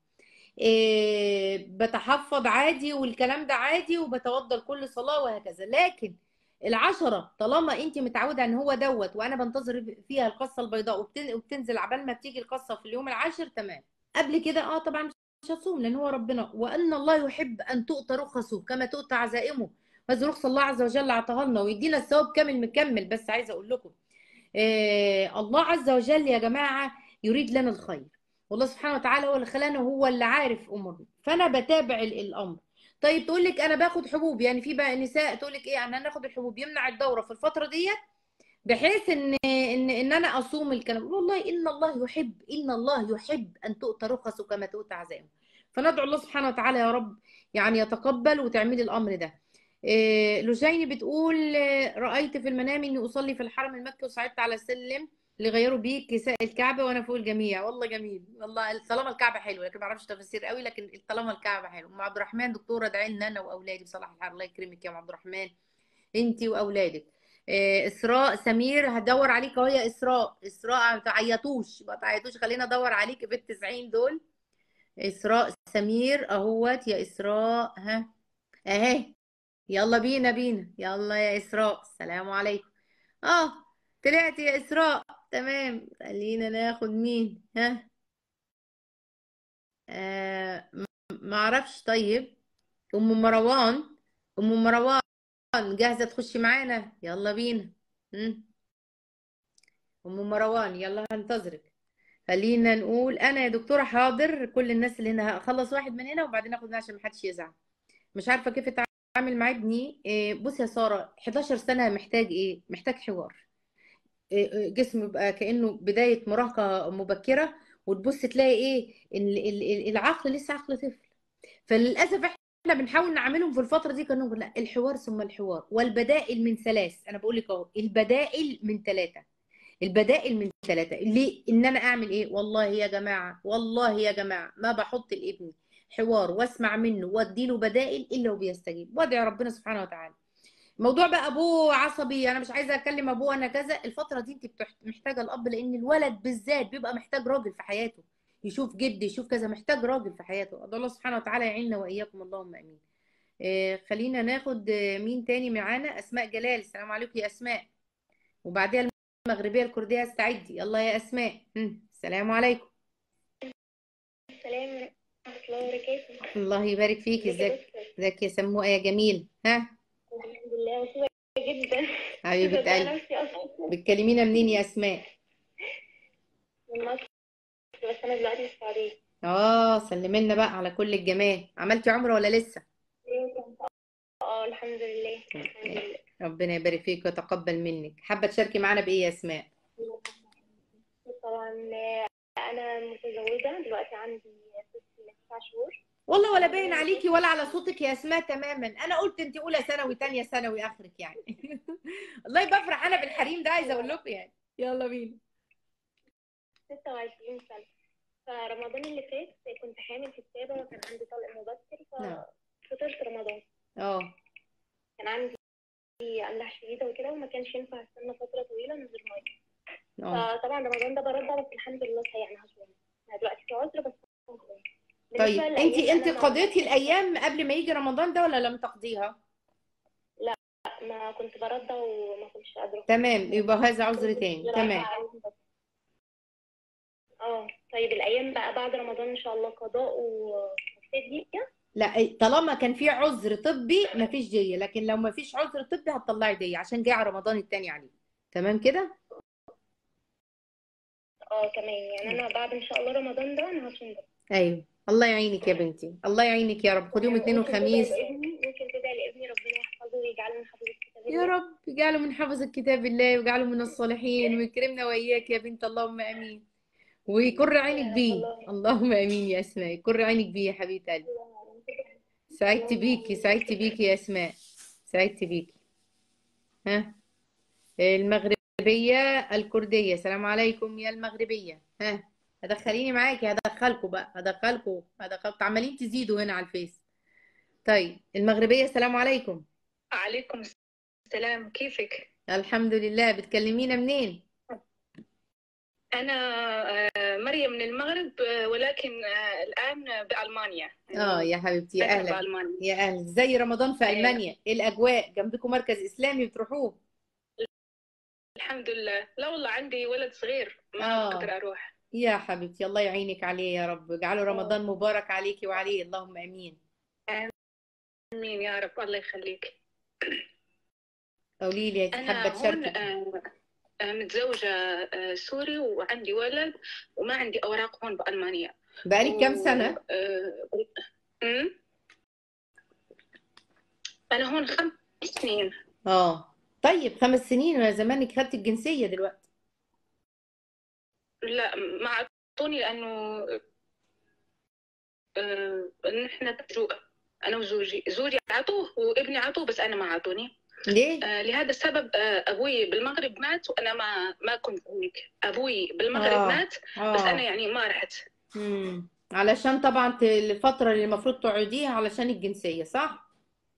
بتحفظ عادي والكلام ده عادي، وبتوضى لكل صلاه وهكذا. لكن العشرة طالما انت متعوده ان هو دوت وانا بنتظر فيها القصه البيضاء وبتنزل عبال ما بتيجي القصه في اليوم العاشر تمام. قبل كده طبعا مش هتصوم، لان هو ربنا وان الله يحب ان تؤتى رخصه كما تؤتى عزائمه. هذه رخصه الله عز وجل اعطاها لنا ويدينا الثواب كامل مكمل. بس عايزه اقول لكم الله عز وجل يا جماعه يريد لنا الخير، والله سبحانه وتعالى هو اللي خلانا، هو اللي عارف امورنا، فانا بتابع الامر. طيب تقول لك انا باخد حبوب، يعني في بقى نساء تقول لك ايه انا ناخد الحبوب يمنع الدوره في الفتره ديت بحيث ان انا اصوم الكلام. والله ان الله يحب ان تؤتى رخصه كما تؤتى عزائمه. فندعو الله سبحانه وتعالى يا رب يعني يتقبل وتعملي الامر ده. لجيني بتقول رايت في المنام اني اصلي في الحرم المكي وصعدت على السلم اللي غيروا بيه كساء الكعبه وانا فوق الجميع. والله جميل والله طالما الكعبه حلوه، لكن ما اعرفش تفسير قوي، لكن طالما الكعبه حلوه. ام عبد الرحمن دكتوره ادعي لنا انا واولادي بصلاح الحال. الله يكرمك يا ام عبد الرحمن انتي واولادك. اسراء سمير هدور عليك اهو يا اسراء. ما تعيطوش خلينا ادور عليك في ال90 دول. اسراء سمير اهوت يا اسراء. ها اهي يلا بينا بينا، يلا يا إسراء، السلام عليكم. اه، طلعت يا إسراء، تمام. خلينا ناخد مين؟ ها. معرفش. طيب، أم مروان. أم مروان جاهزة تخشي معانا؟ يلا بينا. مم. أم مروان، يلا هنتظرك. خلينا نقول أنا يا دكتورة حاضر. كل الناس اللي هنا هخلص واحد من هنا وبعدين آخد ده عشان محدش يزعل. مش عارفة كيف أتعامل مع ابني. بصي يا سارة، 11 سنة محتاج إيه؟ محتاج حوار. جسمه يبقى كأنه بداية مراهقة مبكرة، وتبص تلاقي إيه؟ إن العقل لسه عقل طفل. فللاسف احنا بنحاول نعملهم في الفتره دي كانوا لا، الحوار ثم الحوار والبدائل من ثلاث. انا بقول لك اهو، البدائل من ثلاثه. البدائل من ثلاثه. ليه؟ ان انا اعمل ايه؟ والله يا جماعه، والله يا جماعه، ما بحط لابني حوار واسمع منه واديله بدائل الا وبيستجيب، وادعي ربنا سبحانه وتعالى. موضوع بقى ابوه عصبي، انا مش عايزه اكلم ابوه، انا كذا. الفتره دي انت محتاجه الاب، لان الولد بالذات بيبقى محتاج راجل في حياته، يشوف جد، يشوف كذا، محتاج راجل في حياته. الله سبحانه وتعالى يعيننا واياكم، اللهم امين. خلينا ناخد مين تاني معانا. اسماء جلال، السلام عليكم يا اسماء. وبعديها المغربيه الكرديه، استعدي. يلا يا اسماء. السلام عليكم. السلام ورحمة الله وبركاته. الله يبارك فيك. ازيك؟ ازيك يا سموءه يا جميل؟ ها، الحمد لله، مبسوطة جدا. حبيبه قلبي. نفسي أصلا بتكلمينا منين يا اسماء؟ من مصر، بس أنا دلوقتي في السعودية. سلمنا بقى على كل الجمال. عملتي عمره ولا لسه؟ الحمد لله الحمد لله. ربنا يبارك فيك ويتقبل منك. حابه تشاركي معانا بايه يا اسماء؟ طبعا أنا متزوجة دلوقتي، عندي 9 شهور. والله ولا باين عليكي ولا على صوتك يا اسماء تماما. انا قلت انت اولى ثانوي، ثانيه ثانوي اخرك يعني. والله بفرح انا بالحريم ده، عايزه اقول لكم يعني. يلا بينا. 26 سنة. فرمضان اللي فات كنت حامل في كتابة، وكان عندي طلق مبكر، ففطرت رمضان. كان عندي أملاح شديدة وكده، وما كانش ينفع استنى فترة طويلة من غير مية. فطبعا رمضان ده برضه، بس الحمد لله يعني هصوم. أنا دلوقتي في عذر بس هصوم. طيب انت قضيتي الايام قبل ما يجي رمضان ده ولا لم تقضيها؟ لا، ما كنت برضى وما كنتش قادرة. تمام، يبقى هذا عذر تاني. تمام. طيب الايام بقى بعد رمضان ان شاء الله قضاء وفدية؟ لا، طالما كان في عذر طبي مفيش دية، لكن لو مفيش عذر طبي هتطلعي دية عشان جاي على رمضان التاني عليه. تمام كده؟ تمام. يعني انا بعد ان شاء الله رمضان ده انا هصوم ده. ايوه، الله يعينك يا بنتي، الله يعينك يا رب. خديهم اثنين وخميس. ممكن تدعي لابني ربنا يحفظه ويجعله من حفظ الكتاب الله. يا رب يجعله من حفظ الكتاب الله، ويجعله من الصالحين، ويكرمنا واياك يا بنت، اللهم امين. ويكر عينك بيه، اللهم امين يا اسماء. يكر عينك بيه يا حبيبه قلبي. سعدت بيكي، سعدت بيكي يا اسماء، سعدت بيكي. ها، المغربيه الكرديه، السلام عليكم يا المغربيه. ها، هدخليني معاكي، هدخلكم بقى، هدخلكم عمالين تزيدوا هنا على الفيس. طيب المغربيه، السلام عليكم. عليكم السلام، كيفك؟ الحمد لله. بتكلمينا منين؟ أنا مريم من المغرب، ولكن الآن بألمانيا. يا حبيبتي، يا أهلا. يا أهلا. زي رمضان في ألمانيا، إيه الأجواء؟ جنبكم مركز إسلامي بتروحوه؟ الحمد لله. لا والله، عندي ولد صغير ما أقدر أروح. يا حبيبتي، الله يعينك عليه يا رب، اجعله رمضان مبارك عليكي وعليه، اللهم آمين. آمين يا رب، الله يخليك. قولي لي، حابة تشاركي؟ أنا متزوجة سوري وعندي ولد، وما عندي أوراق هون بألمانيا. بقالك كم سنة؟ أنا هون 5 سنين. طيب 5 سنين، ولا زمانك خدت الجنسية دلوقتي؟ لا، ما أعطوني، لأنه نحن أنا وزوجي عطوه، وابني عطوه، بس أنا ما عطوني. ليه؟ لهذا السبب. أبوي بالمغرب مات، وأنا ما كنت هناك. أبوي بالمغرب مات، بس أنا يعني ما رحت. علشان طبعا الفترة اللي المفروض تقعديها علشان الجنسية، صح؟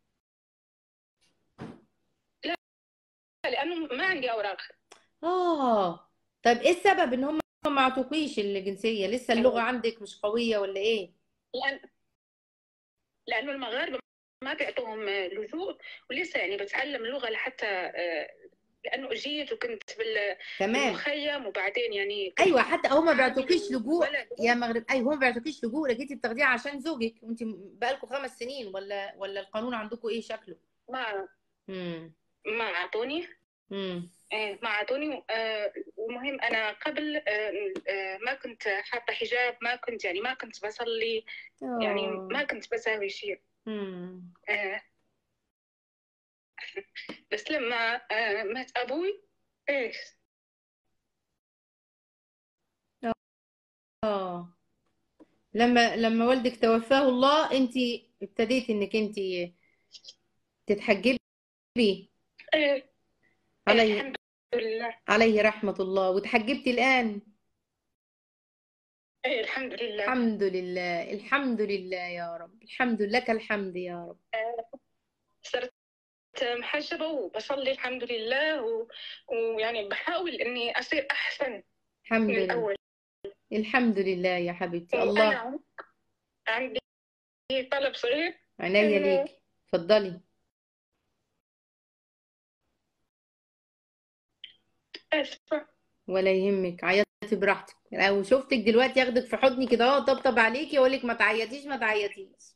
لا، لأنه ما عندي أوراق. طيب إيه السبب إن هم ما عطوكيش الجنسية؟ لسه اللغة عندك مش قوية ولا إيه؟ لأنه المغاربة ما بيعطوهم لجوء، ولسه يعني بتعلم اللغة لحتى لأنه جيت وكنت تمام. بالمخيم، وبعدين يعني كنت ايوه، حتى هم ما حامل بيعطوكيش لجوء وولد. يا مغرب. ايوه، هم ما بيعطوكيش لجوء، لكن انت بتاخديها عشان زوجك، وانت بقالكم 5 سنين، ولا القانون عندكم ايه شكله؟ ما امم ما أعطوني. ما أعطوني. ومهم أنا قبل ما كنت حاطة حجاب، ما كنت يعني ما كنت بصلي، يعني ما كنت بساوي شيء. بس لما مات أبوي إيش لما والدك توفاه الله، انت ابتديتي انك انت تتحجبي. الحمد لله. عليه رحمة الله. وتحجبتي الآن؟ الحمد لله. الحمد لله، الحمد لله يا رب، الحمد لله، لك الحمد يا رب. صرت محجبة وبصلي الحمد لله، ويعني بحاول إني أصير أحسن الحمد من لله. الأول. الحمد لله يا حبيبتي. الله. أنا عندي طلب صغير. عينيا ليك، اتفضلي. آسفة. ولا يهمك، عيطي براحتك. لو شفتك دلوقتي ياخدك في حضني كده اهو، طبطب عليكي، يقول لك ما تعيطيش ما تعيطيش.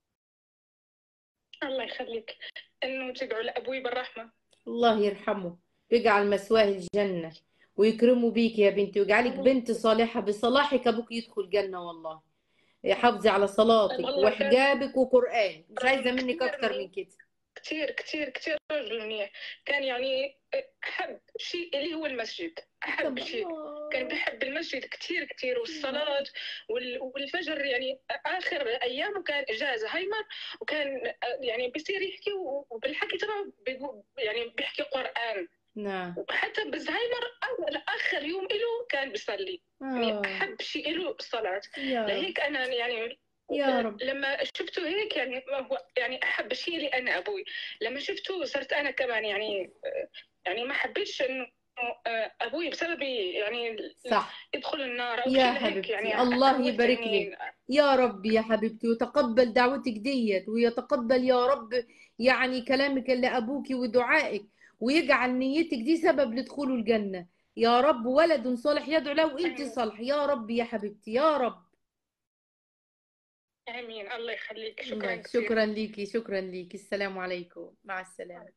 الله يخليك، إنه تدعو لأبوي بالرحمة. الله يرحمه ويجعل مثواه الجنة ويكرمه بيك يا بنتي، ويجعلك بنت صالحة. بصلاحك أبوك يدخل جنة والله. حافظي على صلاتك وحجابك وقرآن، مش عايزة منك أكتر من كده. كتير كتير كتير رجل منيح. كان يعني أحب شيء اللي هو المسجد، أحب شيء. كان بيحب المسجد كتير كتير، والصلاة والفجر. يعني آخر أيامه كان إجازة هايمر، وكان يعني بيصير يحكي، وبالحكي ترى يعني بيحكي قرآن. نعم. وحتى بزهايمر آخر يوم إله كان بيصلي. يعني أحب شيء إله الصلاة. لهيك أنا يعني يا رب. لما شفته هيك يعني هو يعني أحب شيء لي أنا أبوي. لما شفته صرت أنا كمان يعني ما حبيتش إنه أبوي بسببي يعني صح يدخل النار أو يا شيء هيك. حبيبتي. يعني الله يبارك لك يا رب يا حبيبتي، ويتقبل دعوتك ديت، ويتقبل يا رب يعني كلامك اللي أبوك ودعائك، ويجعل نيتك دي سبب لدخوله الجنة يا رب. ولد صالح يدعو له وانت صالح يا رب يا حبيبتي يا رب. آمين. الله يخليك. شكرا كثير. شكرا ليكي، شكرا ليكي. السلام عليكم. مع السلامة.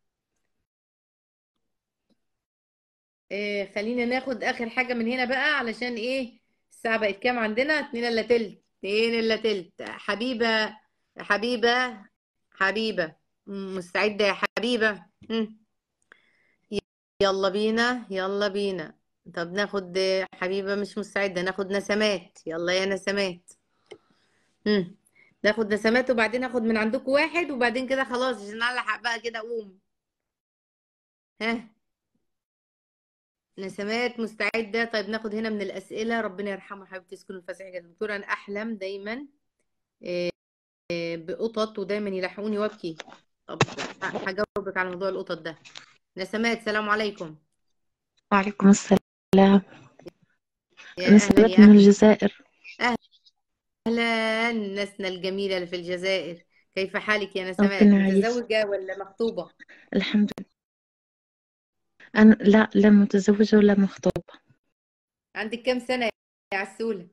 خلينا ناخد آخر حاجة من هنا بقى، علشان ايه الساعة بقت كام عندنا؟ 2 إلا تلت. 2 إلا تلت. حبيبة حبيبة حبيبة، مستعدة يا حبيبة؟ يلا بينا يلا بينا. طب ناخد حبيبة مش مستعدة، ناخد نسمات. يلا يا نسمات. ناخد نسمات، وبعدين ناخد من عندكم واحد، وبعدين كده خلاص عشان نلحق بقى كده. قوم. ها نسمات مستعدة؟ طيب ناخد هنا من الأسئلة. ربنا يرحمه حبيبتي، تسكن الفسيح يا دكتورة. أنا أحلم دايما بقطط، ودايما يلحقوني وابكي. طب هجاوبك على موضوع القطط ده. نسمات سلام عليكم. وعليكم السلام. يا نسمات أهلا من يا الجزائر. أهلا نسنا الجميلة اللي في الجزائر. كيف حالك يا نسمات؟ ربنا يعيش. متزوجة ولا مخطوبة؟ الحمد لله. أنا لا متزوجة ولا مخطوبة. عندك كم سنة يا عسولة؟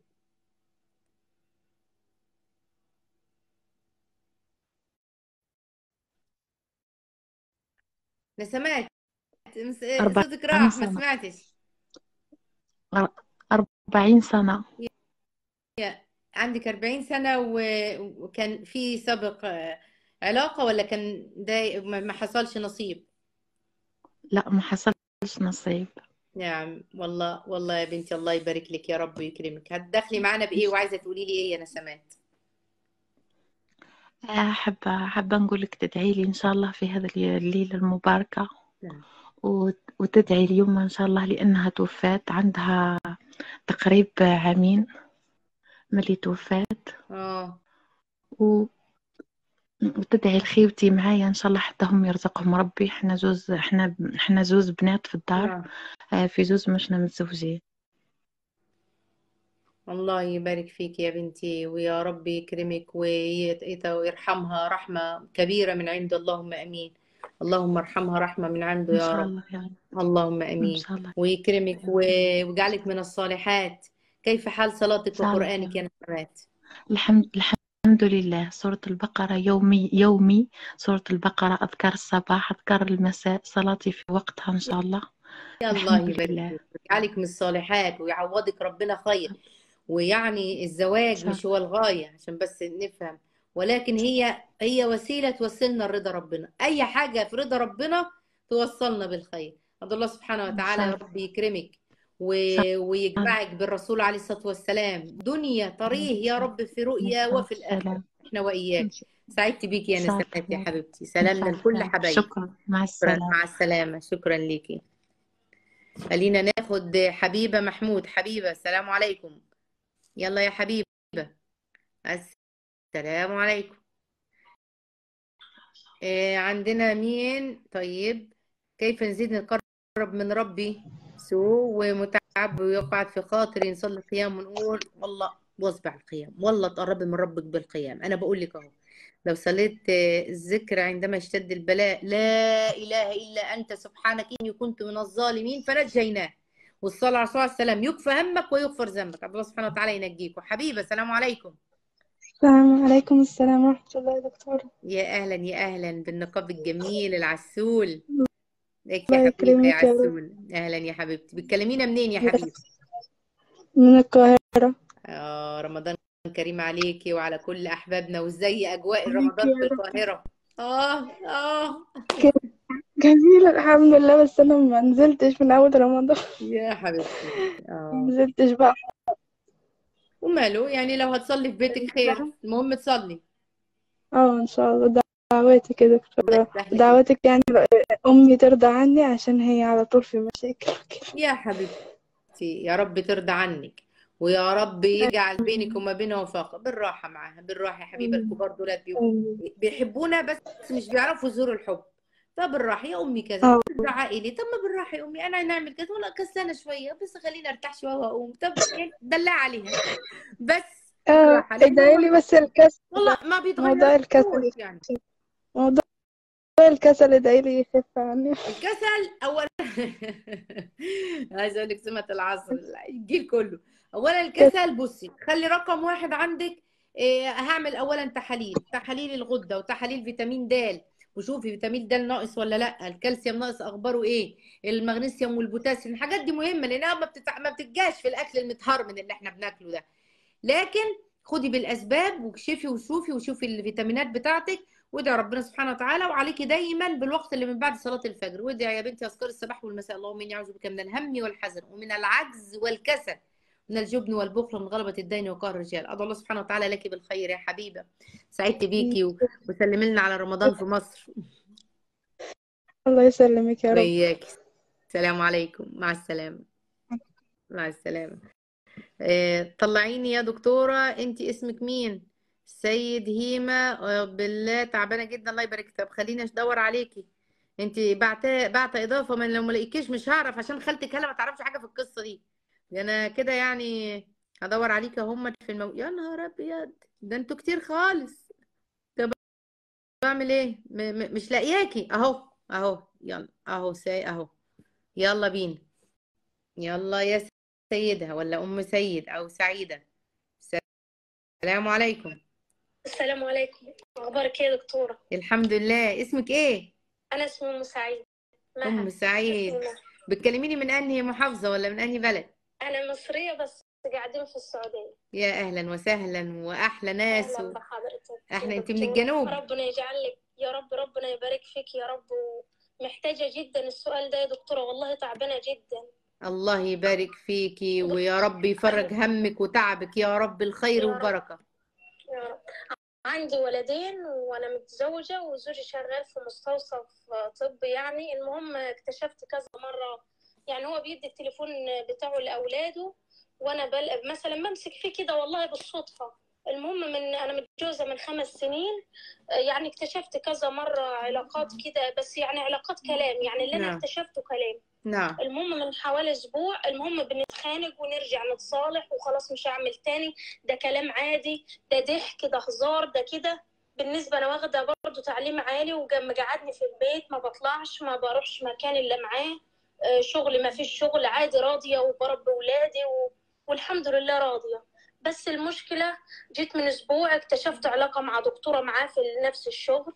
نسمات صوتك راح، ما سمعتش. 40 سنة. عندك 40 سنة وكان في سابق علاقة، ولا كان ده ما حصلش نصيب؟ لا ما حصلش نصيب. نعم. والله والله يا بنتي، الله يبارك لك يا رب ويكرمك. هتدخلي معانا بإيه، وعايزة تقولي لي إيه يا نسمات؟ حابة نقول لك تدعي لي إن شاء الله في هذا الليلة المباركة. نعم. وتدعي اليوم إن شاء الله، لأنها توفات عندها تقريب 2 عام ملي توفات. وتدعي لخيوتي معايا ان شاء الله حتى هم يرزقهم ربي. احنا زوز بنات في الدار. في زوز مشنا متزوجين. الله يبارك فيك يا بنتي، ويا رب يكرمك ويرحمها رحمة كبيرة من عنده، اللهم امين. اللهم ارحمها رحمة من عنده إن يا شاء رب. الله يا رب. اللهم إن امين. شاء الله ويكرمك يا رب. ويجعلك من الصالحات. كيف حال إن صلاتك شاء الله يا وقرآنك يا رب. نسمات؟ الحمد لله. سورة البقرة يومي سورة البقرة، أذكار الصباح، أذكار المساء، صلاتي في وقتها إن شاء الله. يا الله الحمد يبارك لله. فيك ويجعلك من الصالحات ويعوضك ربنا خير. ويعني إن الزواج شاء مش هو الغاية عشان بس نفهم، ولكن هي وسيلة توصلنا لرضا ربنا. أي حاجة في رضا ربنا توصلنا بالخير. أدعو الله سبحانه إن وتعالى شاء يا الله. رب يكرمك إن شاء الله. ويجمعك بالرسول عليه الصلاة والسلام دنيا طريه يا رب في رؤيا نسأل وفي الآخرة السلام. احنا وإياك. سعدت بيك يا إن شاء نسمات يا الله. حبيبتي، إن سلامنا شاء الله لكل يا رب. حبايبي. شكرا، مع شكرا، السلامة. مع السلامة، شكرا ليكي. خلينا ناخد حبيبة محمود. حبيبة السلام عليكم. يلا يا حبيبة. السلام عليكم. عندنا مين؟ طيب، كيف نزيد نقرب من ربي سوء ومتعب ويقعد في خاطري نصلي القيام ونقول والله واصبع على القيام، والله تقربي من ربك بالقيام. انا بقول لك اهو، لو صليت الذكر عندما اشتد البلاء، لا اله الا انت سبحانك اني كنت من الظالمين، فنجيناه. والصلاه على الرسول عليه السلام يكفى همك ويغفر ذنبك. الله سبحانه وتعالى ينجيكم. حبيبه السلام عليكم. السلام عليكم. السلام ورحمة الله يا دكتورة. يا أهلا يا أهلا بالنقاب الجميل العسول. ازيك يا الله حبيبة يا يكرمك يا رب. عسول؟ أهلا يا حبيبتي. بتكلمينا منين يا حبيبة؟ من القاهرة. رمضان كريم عليكي وعلى كل أحبابنا. وازاي أجواء عليك رمضان يا في رب. القاهرة؟ ك- جميلة الحمد لله، بس أنا ما نزلتش من أول رمضان. يا حبيبتي. ما نزلتش بقى. وماله يعني، لو هتصلي في بيتك خير، المهم تصلي. إن شاء الله. دعواتك يا دكتورة، يفتح لك. دعواتك يعني أمي ترضى عني عشان هي على طول في مشاكل كده. يا حبيبتي يا رب ترضى عنك، ويا رب يجعل بينك وما بينها وفاق. بالراحة معاها، بالراحة يا حبيبة. الكبار دولت بيحبونا بس مش بيعرفوا يزوروا الحب. طب بالراحة يا أمي كذا، زعقي لي. طب ما بالراحة يا أمي، أنا نعمل كذا ولا كسلانة شوية، بس خليني أرتاح شوية وأقوم. طب يعني دلع عليها بس بالراحة، لأن ادعي لي بس الكسل. والله ما موضوع الكسل بيتغيروش يعني. موضوع الكسل ادعي لي يخف عني. الكسل أولا عايزة أقول لك سمة العصر الجيل كله. أولا الكسل، بصي خلي رقم واحد عندك. هعمل أولا تحاليل الغدة وتحاليل فيتامين د، وشوفي فيتامين د ناقص ولا لا، الكالسيوم ناقص أخباره إيه، المغنيسيوم والبوتاسيوم. الحاجات دي مهمة لأنها ما بتتجاش في الأكل المتهرمن اللي إحنا بناكله ده. لكن خدي بالأسباب واكشفي وشوفي الفيتامينات بتاعتك، وادعي ربنا سبحانه وتعالى. وعليكي دايما بالوقت اللي من بعد صلاة الفجر، وادعي يا بنتي أذكار الصباح والمساء. اللهم إني أعوذ بك من الهم والحزن ومن العجز والكسل من الجبن والبخل ومن غلبة الدين وقهر الرجال. أدعو الله سبحانه وتعالى لك بالخير يا حبيبة. سعدت بيكي وسلمي لنا على رمضان في مصر. الله يسلمك يا رب. وإياك. السلام عليكم. مع السلامة. مع السلامة. طلعيني يا دكتورة، انت اسمك مين؟ سيد هيمة. بالله تعبانة جدا. الله يبارك. طب خليني ادور عليكي. انت بعتة اضافة، من لو ما لقيتكيش مش هعرف، عشان خالتك هلا ما تعرفش حاجة في القصة دي. انا كده يعني هدور عليكي هم في يا نهار ابيض، ده انتوا كتير خالص. طب بعمل ايه؟ مش لاقياكي. اهو يلا اهو اهو. يلا بينا. يلا يا سيدها ولا ام سيد او سعيدة. السلام عليكم. السلام عليكم. اخبارك ايه يا دكتورة؟ الحمد لله. اسمك ايه؟ انا اسمي ام سعيد. ام سعيد. بتكلميني من انهي محافظة ولا من انهي بلد؟ انا مصرية بس قاعدين في السعودية. يا اهلا وسهلا واحلى ناس. اهلا بحضرتك. احنا انت من الجنوب. ربنا يجعلك يا رب، ربنا يبارك فيك يا رب. ومحتاجة جدا السؤال ده يا دكتورة، والله تعبانة جدا. الله يبارك فيكي ويا رب يفرج همك وتعبك يا رب، الخير والبركة يا رب. عندي ولدين وانا متزوجة، وزوجي شغال في مستوصف طبي يعني. المهم اكتشفت كذا مرة يعني هو بيدي التليفون بتاعه لاولاده، وانا مثلا بمسك فيه كده والله بالصدفة، المهم انا متجوزه من 5 سنين. يعني اكتشفت كذا مره علاقات كده، بس يعني علاقات كلام، يعني اللي انا اكتشفته كلام. نعم. المهم من حوالي اسبوع، المهم بنتخانق ونرجع نتصالح وخلاص مش هعمل تاني، ده كلام عادي، ده ضحك، ده هزار، ده كده. بالنسبه انا واخده برضه تعليم عالي ومقعدني في البيت، ما بطلعش، ما بروحش مكان الا معاه. شغل ما فيش شغل، عادي راضيه وبربي ولادي والحمد لله راضيه. بس المشكله جيت من اسبوع اكتشفت علاقه مع دكتوره معاه في نفس الشغل.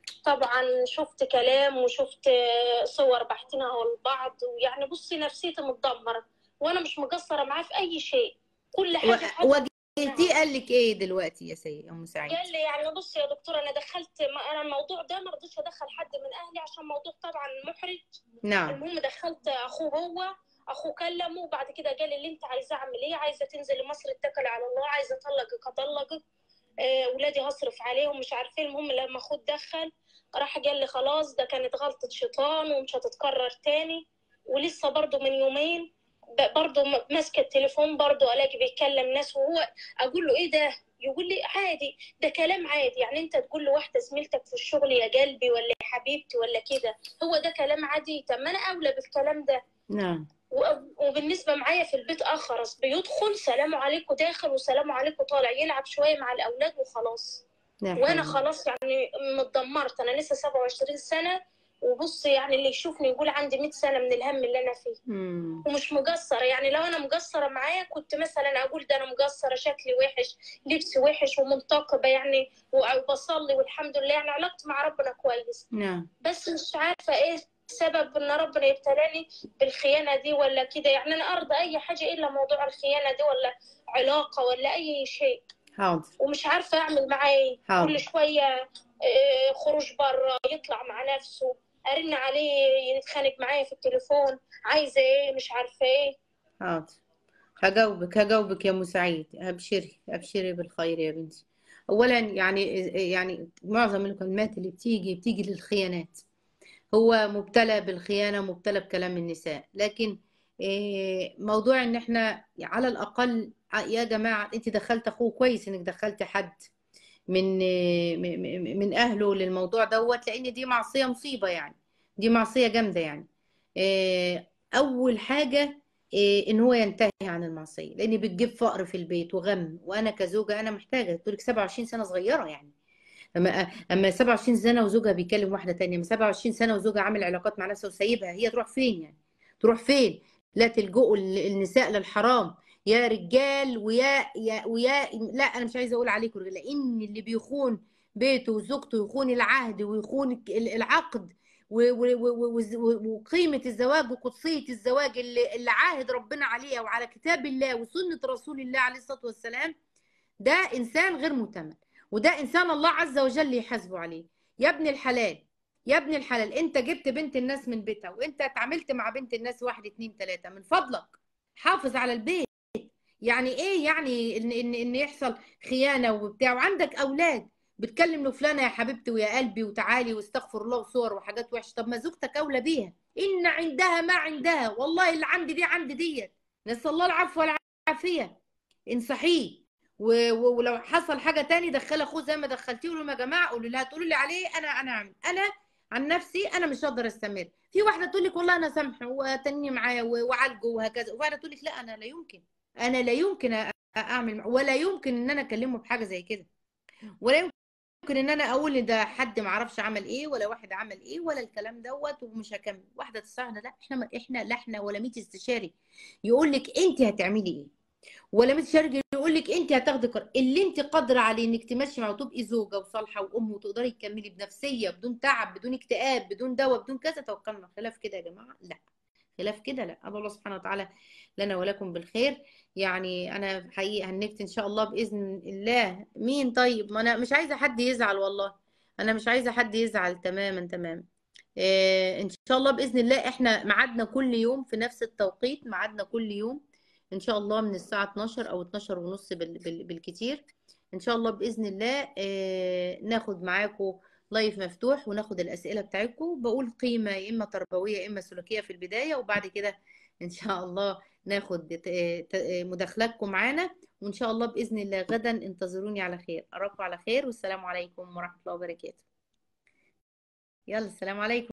طبعا شفت كلام وشفت صور بحتناها لبعض، ويعني بصي نفسيتي متدمره، وانا مش مقصره معاه في اي شيء. كل حاجه في حياتي واجهتيه قال لك ايه دلوقتي يا سيدة ام سعيد؟ قال لي يعني بصي يا دكتوره انا دخلت، انا الموضوع ده ما رضيتش ادخل حد من اهلي عشان موضوع طبعا محرج. نعم. المهم دخلت اخوه، اخوه كلمه، وبعد كده قال لي اللي انت عايزاه اعمل ايه، عايزه تنزلي مصر اتكلي على الله، عايزه اطلقك اطلقك، ولادي هصرف عليهم مش عارفه ايه. المهم لما اخوه اتدخل راح قال لي خلاص ده كانت غلطه شيطان ومش هتتكرر تاني. ولسه برضه من يومين برضه ماسكه التليفون، برضه الاقي بيتكلم ناس، وهو اقول له ايه ده، يقول لي عادي، ده كلام عادي. يعني انت تقول لواحده زميلتك في الشغل يا قلبي ولا يا حبيبتي ولا كده، هو ده كلام عادي؟ طب ما انا اولى بالكلام ده. نعم. وبالنسبه معايا في البيت اخرس، بيدخل سلام عليكم داخل وسلام عليكم طالع، يلعب شويه مع الاولاد وخلاص. وانا خلاص يعني متدمرت، انا لسه 27 سنه، وبص يعني اللي يشوفني يقول عندي 100 سنه من الهم اللي انا فيه. ومش مقصره، يعني لو انا مقصره معايا كنت مثلا اقول ده انا مقصره، شكلي وحش، لبسي وحش، ومنتقبه يعني، وبصلي والحمد لله، يعني علاقتي مع ربنا كويس. نعم. بس مش عارفه ايه سبب ان ربنا يبتلاني بالخيانه دي ولا كده. يعني انا ارضى اي حاجه الا موضوع الخيانه دي، ولا علاقه ولا اي شيء. حاضر. ومش عارفه اعمل معاه ايه. حاضر. كل شويه خروج بره، يطلع مع نفسه، ارن عليه يتخانق معايا في التليفون، عايزه ايه مش عارفه ايه. حاضر. هجاوبك يا ام سعيد. ابشري بالخير يا بنتي. اولا يعني معظم المكالمات اللي بتيجي للخيانات. هو مبتلى بالخيانه، مبتلى بكلام النساء. لكن موضوع ان احنا على الاقل يا جماعه، انت دخلت اخوه، كويس انك دخلت حد من اهله للموضوع دوت، لان دي معصيه مصيبه، يعني دي معصيه جامده يعني. اول حاجه ان هو ينتهي عن المعصيه، لان بتجيب فقر في البيت وغم. وانا كزوجه انا محتاجه، تقول لك 27 سنه صغيره يعني. اما 27 سنه وزوجها بيكلم واحده تانية، من 27 سنه وزوجها عامل علاقات مع نفسه وسايبها، هي تروح فين يعني؟ تروح فين؟ لا تلجؤوا النساء للحرام يا رجال ويا لا، انا مش عايزه اقول عليكم رجال، لان اللي بيخون بيته وزوجته يخون العهد ويخون العقد وقيمه الزواج وقدسيه الزواج اللي عاهد ربنا عليها وعلى كتاب الله وسنه رسول الله عليه الصلاه والسلام، ده انسان غير مؤتمن، وده انسان الله عز وجل يحاسبه عليه. يا ابن الحلال، يا ابن الحلال، انت جبت بنت الناس من بيتها، وانت اتعاملت مع بنت الناس 1 2 3، من فضلك حافظ على البيت. يعني ايه يعني ان يحصل خيانه وبتاع، وعندك اولاد بتكلم له فلانه يا حبيبتي ويا قلبي وتعالي واستغفر الله وصور وحاجات وحشه؟ طب ما زوجتك اولى بيها، ان عندها ما عندها، والله اللي عندي دي عندي ديت، نسال الله العفو والعافيه. انصحيه، ولو حصل حاجه تاني دخل اخوه زي ما دخلتيه، قولوا لهم يا جماعه، قولوا اللي هتقولوا لي عليه انا اعمل. انا عن نفسي انا مش هقدر استمر. في واحده تقول لك والله انا سامحه وتني معايا وعالجه وهكذا، وواحده تقول لك لا انا لا يمكن اعمل، ولا يمكن ان انا اكلمه بحاجه زي كده، ولا يمكن ان انا اقول ان ده حد ما اعرفش عمل ايه ولا واحد عمل ايه ولا الكلام دوت ومش هكمل. واحده تستعنا، لا احنا لا احنا ولا 100 استشاري يقول لك انت هتعملي ايه، ولا متشارجي يقول لك انت هتاخدي قرار. اللي انت قادره عليه انك تمشي معاه وتبقي زوجه وصالحه وام وتقدري تكملي بنفسيه بدون تعب بدون اكتئاب بدون دواء بدون كذا، توكلنا. خلاف كده يا جماعه لا، خلاف كده لا. الله سبحانه وتعالى لنا ولكم بالخير. يعني انا حقيقه هنكت ان شاء الله باذن الله. مين طيب؟ ما انا مش عايزه حد يزعل، والله انا مش عايزه حد يزعل تماما تمام. ان شاء الله باذن الله احنا ميعادنا كل يوم في نفس التوقيت، ميعادنا كل يوم ان شاء الله من الساعه 12 او 12 ونص بالكتير ان شاء الله باذن الله. ناخد معاكم لايف مفتوح وناخد الاسئله بتاعتكم. بقول قيمه يا اما تربويه يا اما سلوكيه في البدايه، وبعد كده ان شاء الله ناخد مداخلاتكم معانا. وإن شاء الله بإذن الله غدا انتظروني على خير. أراكم على خير، والسلام عليكم ورحمة الله وبركاته. يلا السلام عليكم.